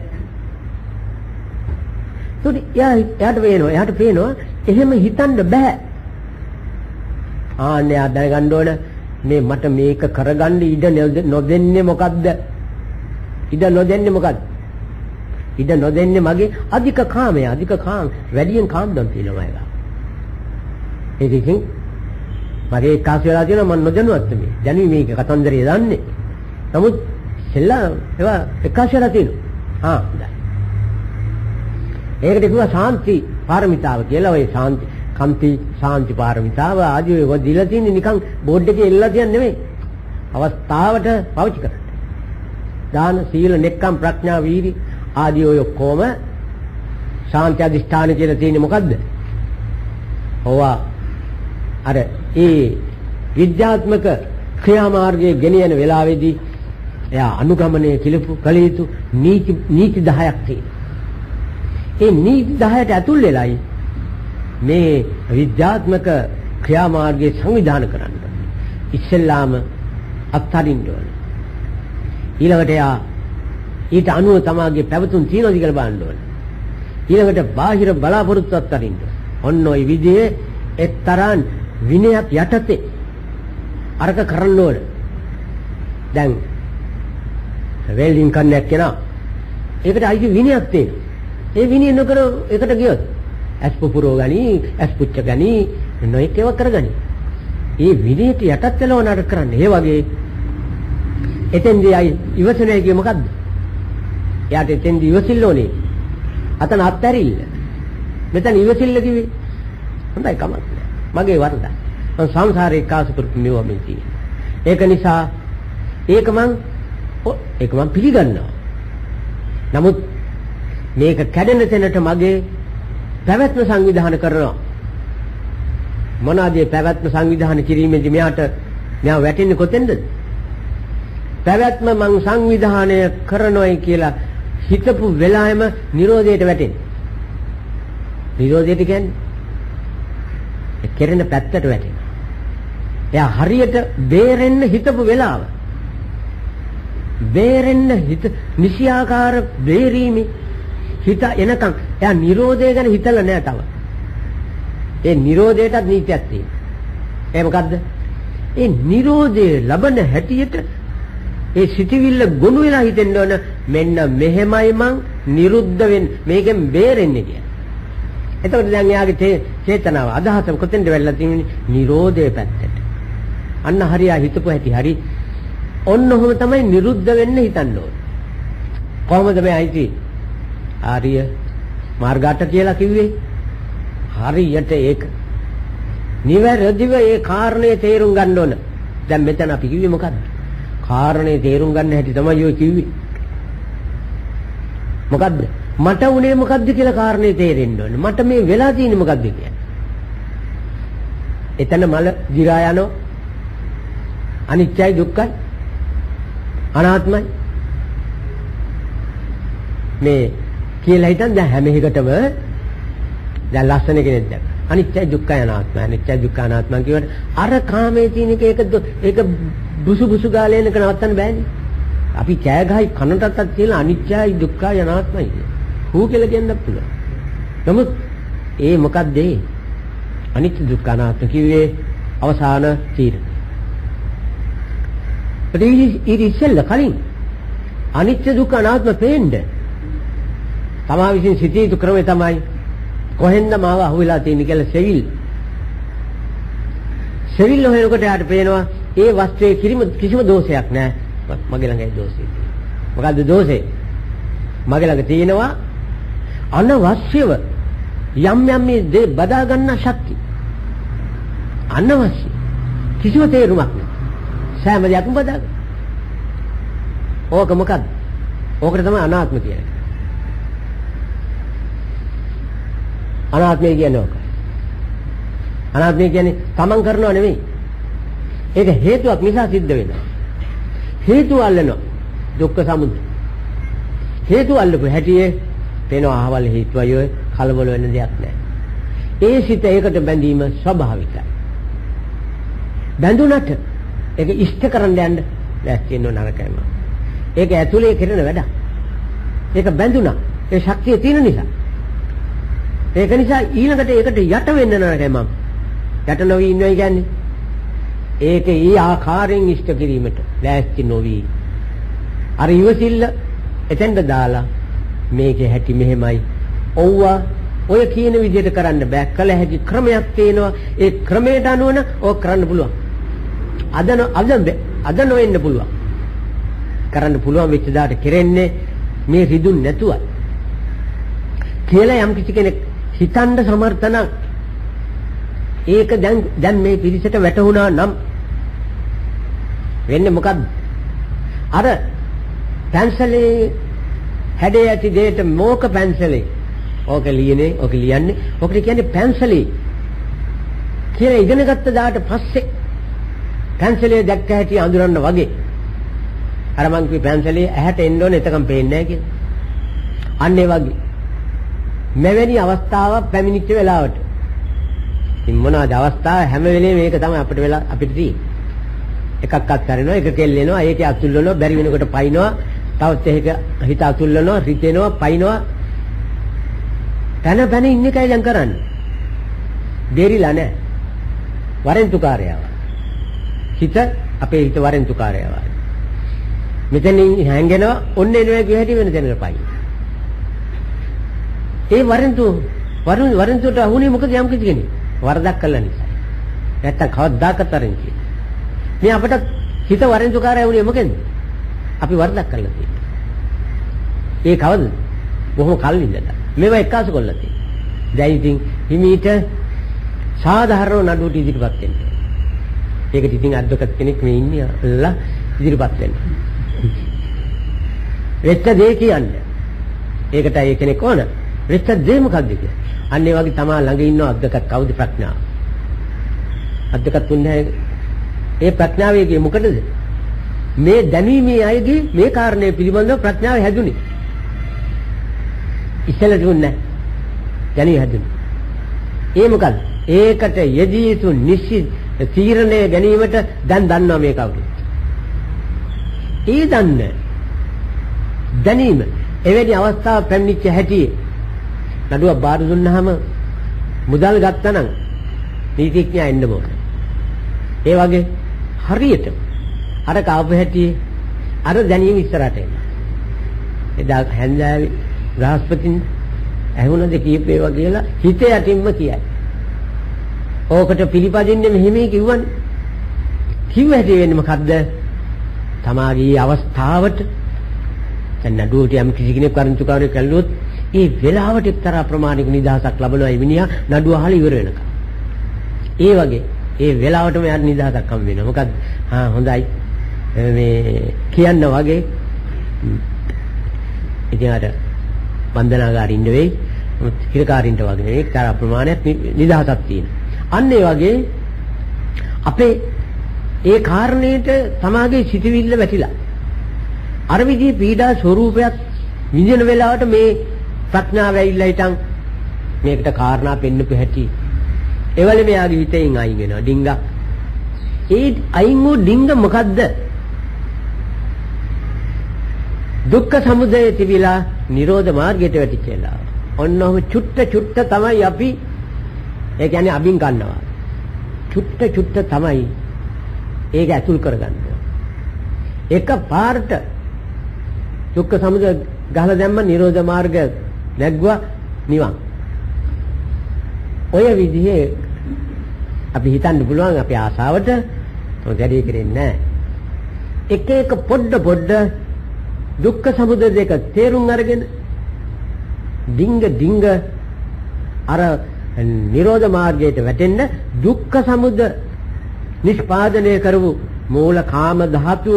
එයාට පේනවා එහෙම හිතන්න බෑ. ආන්නේ ආ දැනගන්න ඕන මේ මට මේක කරගන්න ඉඩ නොදෙන්නේ මොකද්ද? ඉඩ නොදෙන්නේ මොකද්ද? ඉඩ නොදෙන්නේ මගේ අධික කාමය. අධික කාම වැඩියෙන් කාමදම් තියෙනවා ඒවා. ඒකකින් මගේ කාසය වෙලා තියෙනවා මම නොදැනුවත් මේ. දැනුයි මේක කතන්දරය දන්නේ. නමුත් සෙල්ලා ඒවා එකාශ වෙලා තියෙනවා. හොඳයි. ඒකට කිව්වා සාන්ති පාරමිතාව කියලා. ඔය සාන්ති කම්ති සාන්ති පාරමිතාව ආදී ඒවා දීලා තියෙන්නේ නිකන් බෝඩ් එකේ එල්ලලා තියන්නේ නෙමෙයි. අවස්ථාවට පාවිච්චි කරන්න. දාන සීල නෙක්ඛම් ප්‍රඥා වීරි ආදී ඔය ඔක්කොම ශාන්ති අධිෂ්ඨාන කියලා තියෙන්නේ මොකද්ද? ඕවා අර ඒ විද්‍යාත්මක ක්‍රියාමාර්ගයේ ගෙනියන වෙලාවේදී එයා අනුගමනය කළ යුතු නීති 10ක් තියෙනවා. ඒ නීති 10ට ඇතුල් වෙලයි මේ විද්‍යාත්මක ක්‍රියාමාර්ගයේ සංවිධානය කරන්න. ඉස්සෙල්ලාම අත්හරින්න ඕනේ. ඊළඟට එයා ඊට අනුව තමාගේ පැවතුම් තියනවාද කියලා බලන්න ඕනේ. ඊළඟට බාහිර බලාපොරොත්තු අත්හරින්න. ඔන්න ඔය විදිහේ එක්තරා විනයක් යටතේ අරක කරන්න ඕනේ. දැන් වෙල්ඩින් කරන්නක් කෙනා ඒකට අයිති විනයක් තියෙනවා. ඒ විනය නොකර ඒකට ගියොත් ඇස් පුපුරෝ ගනි, ඇස් පුච්ච ගනි, නොයෙක් ඒවා කරගනි. ඒ විනයට යටත් වෙලව නඩ කරන්නේ. ඒ වගේ එතෙන්දී අය ඉවසන්නේ කිය මොකද්ද? එයාට එතෙන්දී ඉවසිල්ල ඕනේ. අතන අත්හැරිල්ල. මෙතන ඉවසිල්ල කිව්වේ. හොඳයි කමක් නෑ. මගේ වරද. මම සංසාරේ කාසු කරපු මේවා මේ තියෙන්නේ. ඒක නිසා ඒක මම පිළිගන්නවා. නමුත් මේක කැඩෙන තැනට මගේ පැවැත්ම සංවිධානය කරනවා. මොනවාද මේ පැවැත්ම සංවිධානය කිරීමේදී මෙයා වැටෙන්නේ කොතෙන්ද? පැවැත්ම මං සංවිධානය කරනවායි කියලා හිතපු වෙලාවෙම නිරෝධයට වැටෙන්නේ. නිරෝධයට කියන්නේ කෙරෙන පැත්තට වැටෙනවා. එයා හරියට බේරෙන්න හිතපු වෙලාව. බේරෙන්න නිසියාකාර බේරීමේ හිත එනකන් එයා නිරෝධය ගැන හිතලා නෑ තව. ඒ නිරෝධයටත් නීතියක් තියෙනවා. ඒ මොකද්ද? ඒ නිරෝධය ලබන හැටියට ඒ සිටිවිල්ල ගොනු වෙලා හිතෙන්න ඕන මෙන්න මෙහෙමයි මං නිරුද්ධ වෙන්නේ මේකෙන් බේරෙන්නේ කියලා. එතකොට දැන් එයාගේ චේතනාව අදහස කොතෙන්ද වෙලා තියෙන්නේ? නිරෝධයේ පැත්තට. අන්න හරියා හිතපු හැටි හරි. ඔන්න ඔහොම තමයි නිරුද්ධ වෙන්න හිතන්න ඕන. කොහොමද මේ අයිති? ආර්ය මාර්ගාට කියලා කිව්වේ. හරියට ඒක. නිවැරදිව ඒ කාරණේ තේරුම් ගන්න ඕන. දැන් මෙතන අපි කිව්වේ මොකද්ද? කාරණේ තේරුම් ගන්න හැටි තමයි ඔය කිව්වේ. මොකද්ද? මට උනේ මොකද්ද කියලා කාරණේ තේරෙන්න ඕනේ. මට මේ වෙලා තියෙන්නේ මොකද්ද කියන්නේ. එතන මල දිරා යනවා. අනිත්‍යයි දුක්ඛයි අනාත්මයි. මේ කියලා හිතන් දැන් හැම එකටම දැන් ලස්සන කෙනෙක් දැක්ක. අනිත්‍යයි දුක්ඛයි අනාත්මයි. අනිත්‍යයි දුක්ඛ අනාත්මයි කියවට අර කාමයේ තියෙන ඒක බුසු ගාලේ එනක නවත්තන්න බෑනේ. අපි කෑ ගහයි කනටත් කියලා අනිත්‍යයි දුක්ඛයි අනාත්මයි. හූ කියලා කියන්නත් පුළුවන්. නමුත් ඒ මොකක්ද ඒ? අනිත්‍ය දුක්ඛ අනාත්ම කිව්වේ අවසාන තීරණය. ඊට ඉස්සෙල්ලා කලින් අනිත්‍ය දුක්ඛ අනාත්ම පේන්නේ තමා විසින් සිටිය යුතු ක්‍රමය තමයි කොහෙන්ද මාව අහුවෙලා තියෙන්නේ කියලා සෙවිල් හොයනකොට යාට පේනවා ඒ වස්තුවේ කිසිම දෝෂයක් නැහැ. මගේ ළඟයි දෝෂය තියෙන්නේ. මොකද්ද දෝෂේ? මගේ ළඟ තියෙනවා අනවශ්‍යව යම් මේ දේ බදා ගන්න ශක්තිය. අනවශ්‍ය කිසිම තේරුමක් නැහැ. සෑම දෙයක්ම බදා ගන්න. ඕක මොකද්ද? ඕකට තමයි අනාත්ම කියන්නේ. අනාත්මය කියන්නේ ඕක. අනාත්මය කියන්නේ තමන් කරනව නෙමෙයි. ඒක හේතුවක් නිසා සිද්ධ වෙනවා. හේතු අල්ලනවා. දුක්ඛ සමුදය. හේතු අල්ලපු හැටියේ පේනවා අහවල් හේතුවයි ඔය කලබල වෙන්න දෙයක් නැහැ. ඒ සිත ඒකට බැඳීම ස්වභාවිකයි. බැඳුනට ඒක ඉෂ්ට කරන්න යන්න ලෑස්ති වෙන්න නරකයිම. ඒක ඇතුලේ කරන වැඩ. ඒක බැඳුනා. ඒ ශක්තිය තියෙන නිසා. ඒක නිසා ඊළඟට ඒකට යට වෙන්න නරකයි මම. යට නොවි ඉන්නවයි කියන්නේ. ඒක ඊ ආකාරයෙන් ඉෂ්ට කිරීමට ලෑස්ති නොවි. අර ඉවසිල්ල එතෙන්ද දාලා මේකේ හැටි මෙහෙමයි. ඔව්වා ඔය කියන විදිහට කරන්න බෑ. කල හැකි ක්‍රමයක් තියෙනවා. ඒ ක්‍රමයට අනුව ඕක කරන්න පුළුවන්. අද නොවෙන්න පුළුවන්. කරන්න පුළුවන් වෙච්ච දාට කෙරෙන්නේ මේ රිදුන් නැතුවයි. කියලා යම් කිසි කෙනෙක් හිතන්න සමර්ථ නම් ඒක දැන් මේ පිරිසට වැටහුණා නම් වෙන්නේ මොකද්ද? අර පැන්සලේ හැඩේ ඇති දෙයට මෝක පැන්සලේ ඕක ලියන්නේ ඕකට කියන්නේ පැන්සලේ කියලා ඉගෙන ගත්ත දාට පස්සේ පැන්සලේ දැක්ක හැටි අඳුරන්න වගේ අර මං කිව්වේ පැන්සලේ ඇහැට එන්න ඕනේ එතකම් පේන්නේ නැහැ කියලා. අන්න ඒ වගේ මෙවැනි අවස්ථාවක් පැමිණිච්ච වෙලාවට ඉතින් මොනවාද අවස්ථාව හැම වෙලේම මේක තමයි අපිට තියෙන්නේ. එකක් අත්හරිනවා එක කෙල්ලෙනවා ඒකේ අතුල්ලනවා බැරි වෙනකොට පයින්නවා තවත් ඒක හිත අතුල්ලනවා රිතෙනවා පයින්නවා පැන ඉන්න එකයි දැන් කරන්නේ. දෙරිලා නැහැ. වරෙන්තුකාරයව. හිත අපේ හිත වරෙන්තුකාරයව. මෙතන හැංගෙනවා ඔන්න එනවා කිය හැටි වෙන තැනකට පයින්. ඒ වරෙන්තුට අහුනේ මොකද යම් කිසි කෙනෙක් වරදක් කළා නිසා. නැත්තම් කවදාකවත් අරින්ති. මේ අපිට හිත වරෙන්තුකාරය වුණේ මොකෙන්ද? අපි වරදක් කළා තියෙන්නේ. ඒ කවද? බොහොම කල් ඉඳලා. මේවා එක්කාසු කරලා තියෙනවා. දැන් ඉතින් හිමීට සාධාරණ නඩුවට ඉදිරිපත් වෙන්න. ඒකට ඉතින් අද්දකත් කෙනෙක් මේ ඉන්නේ අල්ලා ඉදිරිපත් වෙන්න. වෙච්ච දේ කියන්නේ. ඒකට ඒ කෙනෙක් ඕන. වෙච්ච දේ මොකද්ද කියන්නේ? අන්න ඒ වගේ තමා ළඟ ඉන්න අද්දකත් කවුද ප්‍රඥාව? අද්දකත් උන්නේ ඒ ප්‍රඥාවේගේ මොකටද? මේ දැනීමේ අයගේ මේ කාරණේ පිළිබඳව ප්‍රඥාව හැදුනේ. ඉස්සෙල්ලට දුන්නේ දැනිය හැදුනේ. ඒ මොකද? ඒකට යෙදී යුතු නිශ්චිත තීරණය ගැනීමට දැන් දන්නවා මේ කවුද? ඒ දැනීම එවැනි අවස්ථාවක් පැමිණිච්ච හැටි නඩුවක් බාර දුන්නාම මුදල් ගත්තනම් නීතිඥයා එන්න ඕන. ඒ වගේ හරියට අර කාපු හැටි අර දැනීම ඉස්සරහට එනවා. එදා හැන්දෑවේ බ්‍රහස්පතින් ඇහුණද කීපේවා කියලා හිතේ යටින්ම කියයි. ඕකට පිළිපදින්නේ මෙහෙමයි කිව්වනේ. කිව්ව හැටි වෙන්නේ මොකද්ද? තමාගේ අවස්ථාවට දැන් නඩුවට යම් කිසි කෙනෙක් වරන්තුකාරයෙක් කළොත් ඒ වෙලාවට එක්තරා ප්‍රමාණික නිදහසක් ලැබනවා ඒ මිනිහා නඩුව අහලා ඉවර වෙනකම්. ඒ වගේ ඒ වෙලාවටම යාට නිදහසක් හම් වෙනවා. මොකද හොඳයි මේ කියන්න වගේ ඉතින් අර බන්ධනාගාරින් නෙවෙයි හිරකාරින්ට වගේ නෙවෙයි එක්තරා ප්‍රමාණයක් නිදහසක් තියෙනවා. අන්න ඒ වගේ අපේ ඒ කාරණේට සමාගයේ සිටිවිල්ල වැටිලා අර විදිහේ පීඩා ස්වરૂපයක් විඳින වෙලාවට මේ ප්‍රඥාව ඇවිල්ලා හිටන් මේකට කාරණා පෙන්නපු හැටි එවලේ මෙයාගේ හිතෙන් අයින් වෙනවා ඩිංගා. ඒ අයින් වූ ඩිංග මොකද්ද? දුක්ඛ සමුදය තිබිලා නිරෝධ මාර්ගයට වැටිච්චලා. ඔන්නෝම චුට්ට තමයි අපි ඒ කියන්නේ අබින් ගන්නවා. චුට්ට තමයි ඒක ඇතුල් කරගන්නවා. එක පාරට දුක්ඛ සමුදය ගහලා දැම්ම නිරෝධ මාර්ගය නැග්ගුවා නිවන්. ඔය විදිහේ අපි හිතන්න පුළුවන් අපේ ආසාවට මොකදේ කරන්නේ නැහැ. එක පොඩ දුක්ඛ සමුදය දෙක තේරුම් අරගෙන ඩිංග අර නිරෝධ මාර්ගයට වැටෙන්න දුක්ඛ සමුදය නිෂ්පාදනය කරවු මූල කාම ධාතුව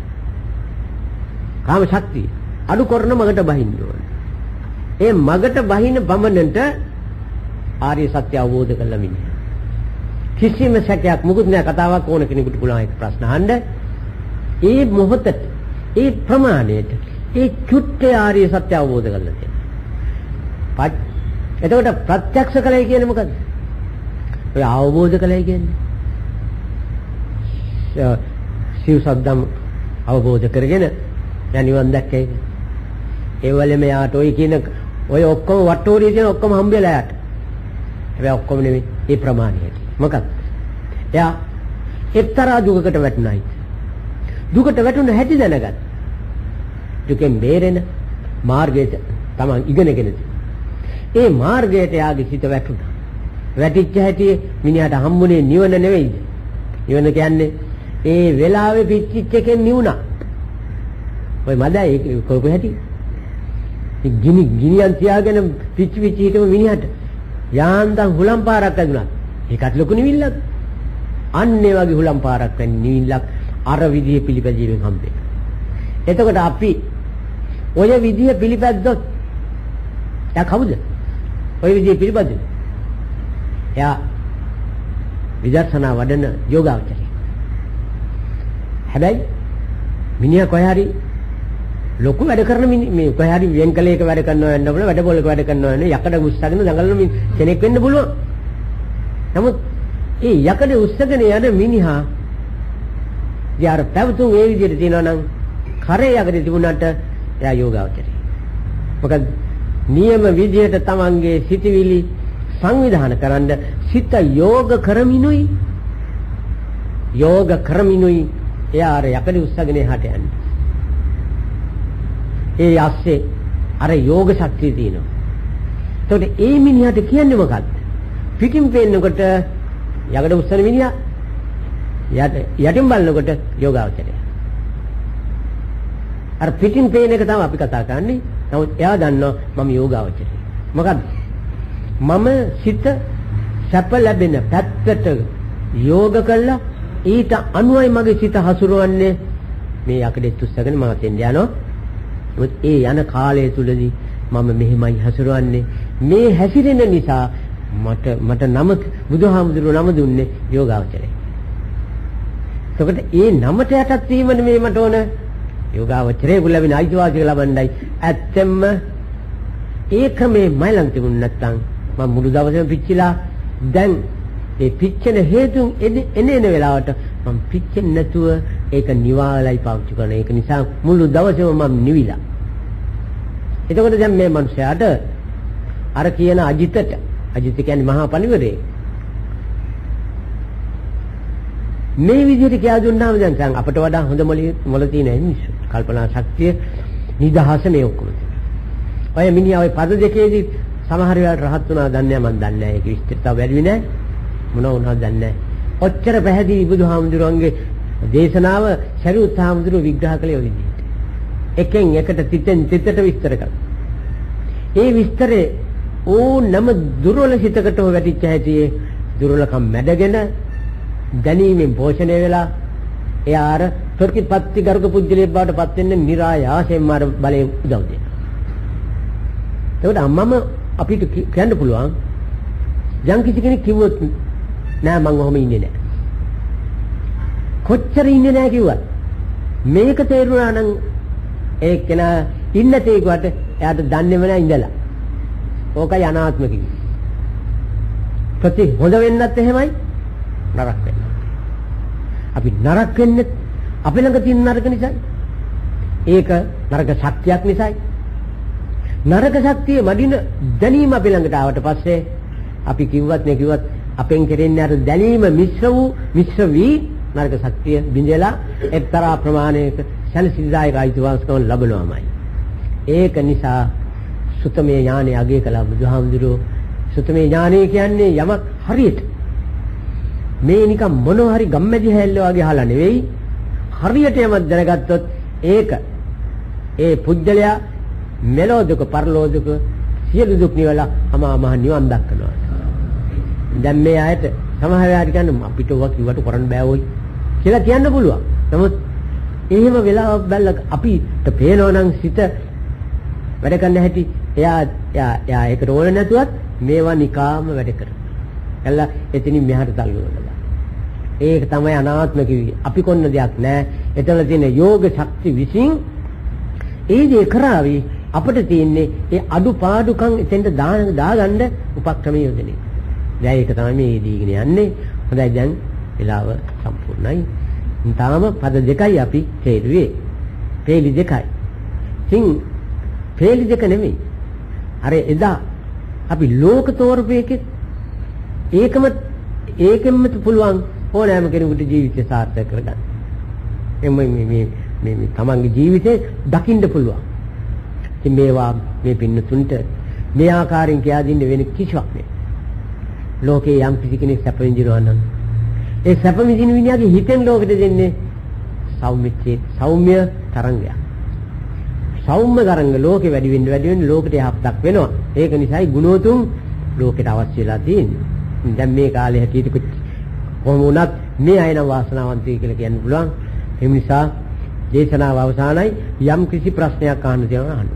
කාම ශක්තිය අඩු කරන මගට බහින්න ඕනේ. ඒ මගට බහින බමනට ආර්ය සත්‍ය අවබෝධ කරලා මිනිහ. කිසිම සැකයක් මුකුත් නෑ කතාවක් ඕන කෙනෙකුට පුළුවන් එක ප්‍රශ්න අහන්න. ඒ මොහොතට ඒ ප්‍රමාණයට ඒ චුට්ටේ ආර්ය සත්‍ය අවබෝධ කරලා තියෙනවා. එතකොට ප්‍රත්‍යක්ෂ කලයි කියන්නේ මොකද්ද? ඔය අවබෝධ කලයි කියන්නේ. සිව් සද්දම් අවබෝධ කරගෙන යනිවන් දැක්කේ. ඒ වලේ මෙයාට ඔය කියන ඔය ඔක්කොම වට්ටෝරිය කියන ඔක්කොම හම්බෙලා යට. හැබැයි ඔක්කොම නෙමෙයි ඒ ප්‍රමාණයට. මොකක්ද? එයා එක්තරා දුකකට වැටුණායි. දුකට වැටුණ හැටි දැනගත්. දුකෙන් බේරෙන මාර්ගයට තමන් ඉගෙනගෙන ඒ මාර්ගයට යාගේ සිත වැටුණා. වැටිච්ච හැටි මිනිහට හම්බුනේ නිවන නෙවෙයිද? නිවන කියන්නේ ඒ වෙලාවේ පිච්චිච්ච එකෙන් නිවුණා. ඔය මදයි ඒක කොහොම හැටි? ගිනියන් තියාගෙන පිච්චි හිටම මිනිහට යාන්තම් හුලම් පාරක් ඇදුණා. ඒකත් ලොකු නිවිල්ලක්. අන්න ඒ වගේ හුලම් පාරක් වෙන නිවිල්ලක් අර විදිහේ පිළිපැදීමෙන් හම්බෙන්න. එතකොට අපි ඔය විදිහ පිළිපැද්දොත් එයා කවුද? ඔය විදිහ පිළිපැද්දොත් එයා විදර්ශනා වඩන යෝගාවචරය. හැබැයි මිනිහා කොහේ හරි ලොකු වැඩ කරන මේ කොහේ හරි වෙන්කලයක වැඩ කරනවා වෙන්න ඕන වැඩ පොලක වැඩ කරනවා වෙන යකඩ උස්සගෙන දඟලන කෙනෙක් වෙන්න පුළුවන්. නමුත් ඒ යකඩ උස්සගෙන යන මිනිහා යාර පැවතුම් ඒ විදිහට තියනවා නම් කරේ යකඩ තිබුණාට එයා යෝගාවචරය. මොකද නියම විදිහට තමන්ගේ සිතවිලි සංවිධානය කරන්න සිත යෝග කරමිනුයි එයා අර යකඩ උස්සගෙන එහාට යන්නේ. ඒ ඇස්සේ අර යෝග ශක්තිය තියෙනවා. එතකොට ඒ මිනිහට කියන්නේ මොකද්ද? පිටින් පේනකොට යකඩ උස්සන මිනිහා යටින් බලනකොට යෝගාවචරය. අර පිටින් පේන එක තමයි අපි කතා කරන්නේ. නමුත් එයා දන්නවා මම යෝගාවචරය. මොකද්ද? මම සිත සැප ලැබෙන පැත්තට යෝග කළා ඊට අනුවයි මගේ සිත හසුරවන්නේ මේ යකඩෙත් උස්සගෙන මම තෙන්ද යනවා. ඒ යන කාලය තුලදී මම මෙහෙමයි හසුරවන්නේ. මේ හැසිරෙන නිසා මට නම බුදුහාමුදුරුවෝ නම දුන්නේ යෝගාවචරය. එතකොට ඒ නමට යටත් වීම නෙමෙයි මට ඕන. යෝගාවචරයේ ලැබෙන අයිතිවාසිකම් ලබන්නයි. ඇත්තෙන්ම ඒක මේ මයිලන් තිබුණ නැත්තම් මම මුළු දවසම පිච්චිලා දැන් ඒ පිච්චෙන හේතුන් එන වෙලාවට මම පිච්චෙන්නේ නැතුව ඒක නිවාලයි පාවිච්චි කරන. ඒක නිසා මුළු දවසම මම නිවිලා. එතකොට දැන් මේ මනුස්සයාට අර කියන අජිත කියන්නේ මහා පණිවිඩේ. මේ විදිහට කියලා දුන්නාම දැන් අපට වඩා හොඳ මොළ තියෙන මිනිස්සු. කල්පනා ශක්තිය නිදහස මේ ඔක්කොම. ඔය මිනිහා ඔය පද දෙකේදී සමහර වෙලාවට රහත් වුණා දන්නේ මම දන්නේ නැහැ. ඒක විස්තරතාව වැඩි නැහැ. මොන වුණාද දන්නේ නැහැ. ඔච්චර පැහැදිලි බුදුහාමුදුරන්ගේ දේශනාව ශරීරත් හාමුදුරුවෝ විග්‍රහ කළේ ඔය විදිහට. එකෙන් එකට තිතෙන් තිතට විස්තර කළා. ඒ විස්තරේ ඕනම දුර්වල හිතකට වැටිච්ච හැටි දුර්වලකම් මැඩගෙන දැනීමෙන් පෝෂණය වෙලා එයා අර ප්‍රතිපත්ති ගරුක පුජ්‍යලේ බවට පත් වෙන්න નિરાයාසයෙන්ම අර බලේ උදව් දෙනවා. ඒකට අම්මම අපිට කියන්න පුළුවන් යම් කිසි කෙනෙක් කිව්වොත් නෑ මං ඔහොම ඉන්නේ නෑ. කොච්චර ඉන්නේ නෑ කිව්වත් මේක තේරුණා නම් ඒ කෙනා ඉන්න තේකුවට එයාට දන්නේම නෑ ඉඳලා. ඕකයි අනාත්ම කිව්වේ. ප්‍රති හොඳ වෙන්නත් එහෙමයි නරක වෙන්න. අපි නරක වෙන්නේ අපි ළඟ තියෙන නරක නිසායි. ඒක නරක ශක්තියක් නිසායි. නරක ශක්තිය මඩින දැනීම අපි ළඟට ආවට පස්සේ අපි කිව්වත් නේ කිව්වත් අපෙන් කෙරෙන්නේ අර දැනීම මිශ්‍ර වී නරක ශක්තිය බිඳලා එක්තරා ප්‍රමාණයක සැලසිලිදායක අයිතිවාසිකම් ලැබෙනවාමයි. ඒක නිසා සුතමේ ඥානය අගය කළා බුදුහාමුදුරුවෝ. සුතමේ ඥානය කියන්නේ යමක් හරියට මේ නිකන් මොන හරි ගම්මැදි හැල්ල වගේ අහලා නෙවෙයි. හරියට යමක් දැනගත්තොත් ඒක ඒ පුජ්‍යලයා මෙලෝ දුක පරලෝ දුක සියලු දුක් නිවලා අමා මහ නිවන් දක්වනවා. දැන් මේ ආයත සමහර වෙලාවට කියන්නේ අපිට ඔවා කිව්වට කරන්න බෑ ඔයි කියලා කියන්න පුළුවන්. නමුත් එහෙම වෙලාවක් බැලලා අපිට පේනවා නම් සිත වැඩ කරන්න හැටි එයා ඒකට ඕන නැතුවත් මේවා නිකාම වැඩ කරනවා. එල්ල එතනින් මෙහාට තල්ලු වෙනවා. ඒක තමයි අනාත්ම කිව්වේ. අපි කොන්න දෙයක් නෑ. එතන තියෙන යෝග ශක්ති විසින් ඒ දේ කරાવી අපිට තියෙන්නේ ඒ අඩුපාඩුකම් එතෙන්ට දාගන්න උපක්‍රමයේ යොදන්නේ. දැන් ඒක තමයි මේ දීගෙන යන්නේ. හොඳයි දැන් වෙලාව සම්පූර්ණයි. තාම පද දෙකයි අපි තේරුවේ. පේලි දෙකයි. ඉතින් පේලි දෙක නෙමෙයි. අර එදා අපි ලෝක තෝරපේකෙත් ඒකෙන්ම පුළුවන් ඕනෑම කෙනෙකුට ජීවිතය සාර්ථක කරගන්න. මේ තමන්ගේ ජීවිතේ දකින්න පුළුවන්. ඉතින් මේවා මේ පින්නතුන්ට මේ ආකාරයෙන් කියා දෙන්න වෙන කිසිවක් නෑ. ලෝකේ යම් කිසි කෙනෙක් සැප විඳිනවා නම් ඒ සැප විඳින විනියාගේ හිතෙන් ලෝකෙට දෙන්නේ සෞම්‍ය තරංගයක්. සෞම්‍ය තරංග ලෝකේ වැඩි වෙන්න ලෝකෙට යහපතක් වෙනවා. ඒක නිසායි ගුණෝතුන් ලෝකෙට අවශ්‍ය වෙලා තියෙන්නේ. දැන් මේ කාලේ හැටියට කොහොම වුණත් මේ අයන වාසනාවන්තයි කියලා කියන්න පුළුවන්. ඒ නිසා දේශනාව අවසానයි යම් කිසි ප්‍රශ්නයක් අහන්න තියෙනවා අහන්න.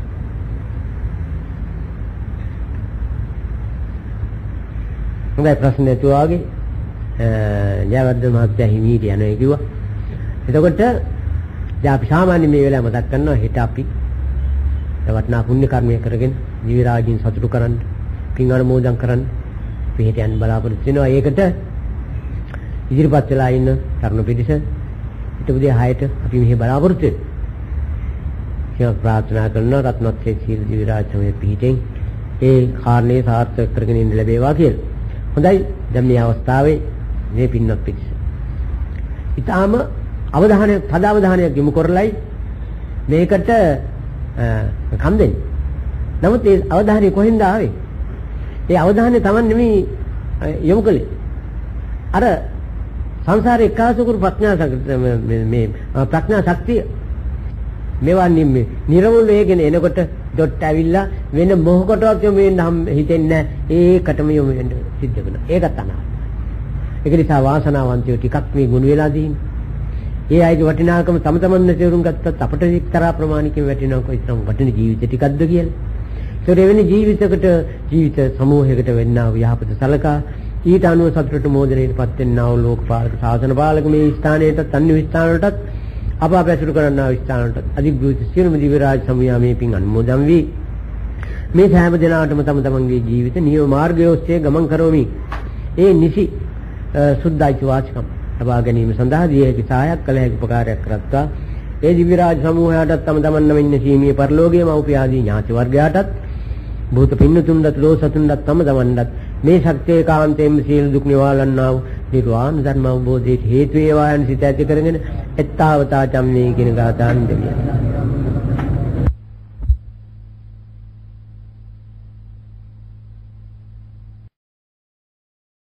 හොඳයි ප්‍රශ්න නැතුවාගේ ජයවර්ධන මහත්තයා හිමීට යනවා කිව්වා. එතකොට දැන් අපි සාමාන්‍ය මේ වෙලාව මතක් කරනවා හෙට අපි වටිනා පුණ්‍ය කර්මය කරගෙන ජීවිරාජින් සතුටු කරන්න පින් අනුමෝදන් කරන්න පිට යන බලාපොරොත්තු වෙනවා. ඒකට ඉදිරිපත් වෙලා ඉන්න තරුණ පිරිස ඊට උදේ 6ට අපි මෙහි බලාපොරොත්තු වෙනවා. ප්‍රාර්ථනා කරනවා රත්නත්‍රේ සීල ජීවිරාජ සමය පිහිටෙන් ඒ කාරණේ සාර්ථක කරගෙන ඉන්න ලැබේවා කියලා. හොඳයි දැන් මේ අවස්ථාවේ මේ පින්වත් පිරිස ඊටාම අවධානයක් යොමු කරලයි මේකට කම් දෙන්නේ. නමුත් ඒ අවධානය කොහෙන්ද ආවේ? ඒ අවධානය Taman නෙමෙයි යොමු කළේ. අර සංසාරේ එකාසුකුරු ප්‍රඥා ශක්තිය මේවා නිර්මූල වේගෙන එනකොට ඩොට් ඇවිල්ලා වෙන මොහොකටවත් යොමු වෙන්න හිතෙන්නේ නැහැ. ඒකටම යොමු වෙන්න සිද්ධ වෙනවා. ඒකත් අනාවයි. ඒක නිසා වාසනාවන්තයෝ ටිකක් මේ ගුණ වෙලා දින්නේ. ඒ අයගේ වටිනාකම තම තමන්ම තේරුම් ගත්තත් අපට එක්තරා ප්‍රමාණිකව වැටෙනවා කොයිතරම් වටින ජීවිත ටිකක්ද කියලා. ඒතර එවැනි ජීවිත සමූහයකට වෙන්නා වූ යහපත සලකා ඊට අනුව සතුටට මෝදණයටපත් වෙන්නා වූ ලෝකපාලක ශාසන පාලක මේ ස්ථානයටත් අන්‍ය ස්ථානවලටත් අප අපැසුරු කරන්නා වූ ස්ථානවලටත් අධිග්‍රහිත සියලුම දිව්‍ය රාජ සමූහයා මේ පින් අනුමෝදන් වී මේ සෑම දිනාටම තම තමන්ගේ ජීවිත නියම මාර්ගය ඔස්සේ ගමන් කරවමි. ඒ නිසි සුද්ධයිච වාචකම් ලබා ගැනීම සඳහා දී හැකි සහායක් කළ හැකි උපකාරයක් කරත්වා ඒ දිව්‍ය රාජ සමූහයාටත් තම තමන්ම ඉන්න සීමිය පරිලෝකීය මව්පිය ආදී ඥාති වර්ගයාටත් භූත පින්නතුන්වත් ලෝසතුන්වත් තම තමන්වත් මේ ශක්තිය කාන්තේම සීල දුක් නිවාලන්නා වූ නිර්වාණ ධර්ම අවබෝධයට හේතු වේවා යන සිත ඇති කරගෙන එත්තාවතා චම්මේ කියන ගාථාන් දෙවියන්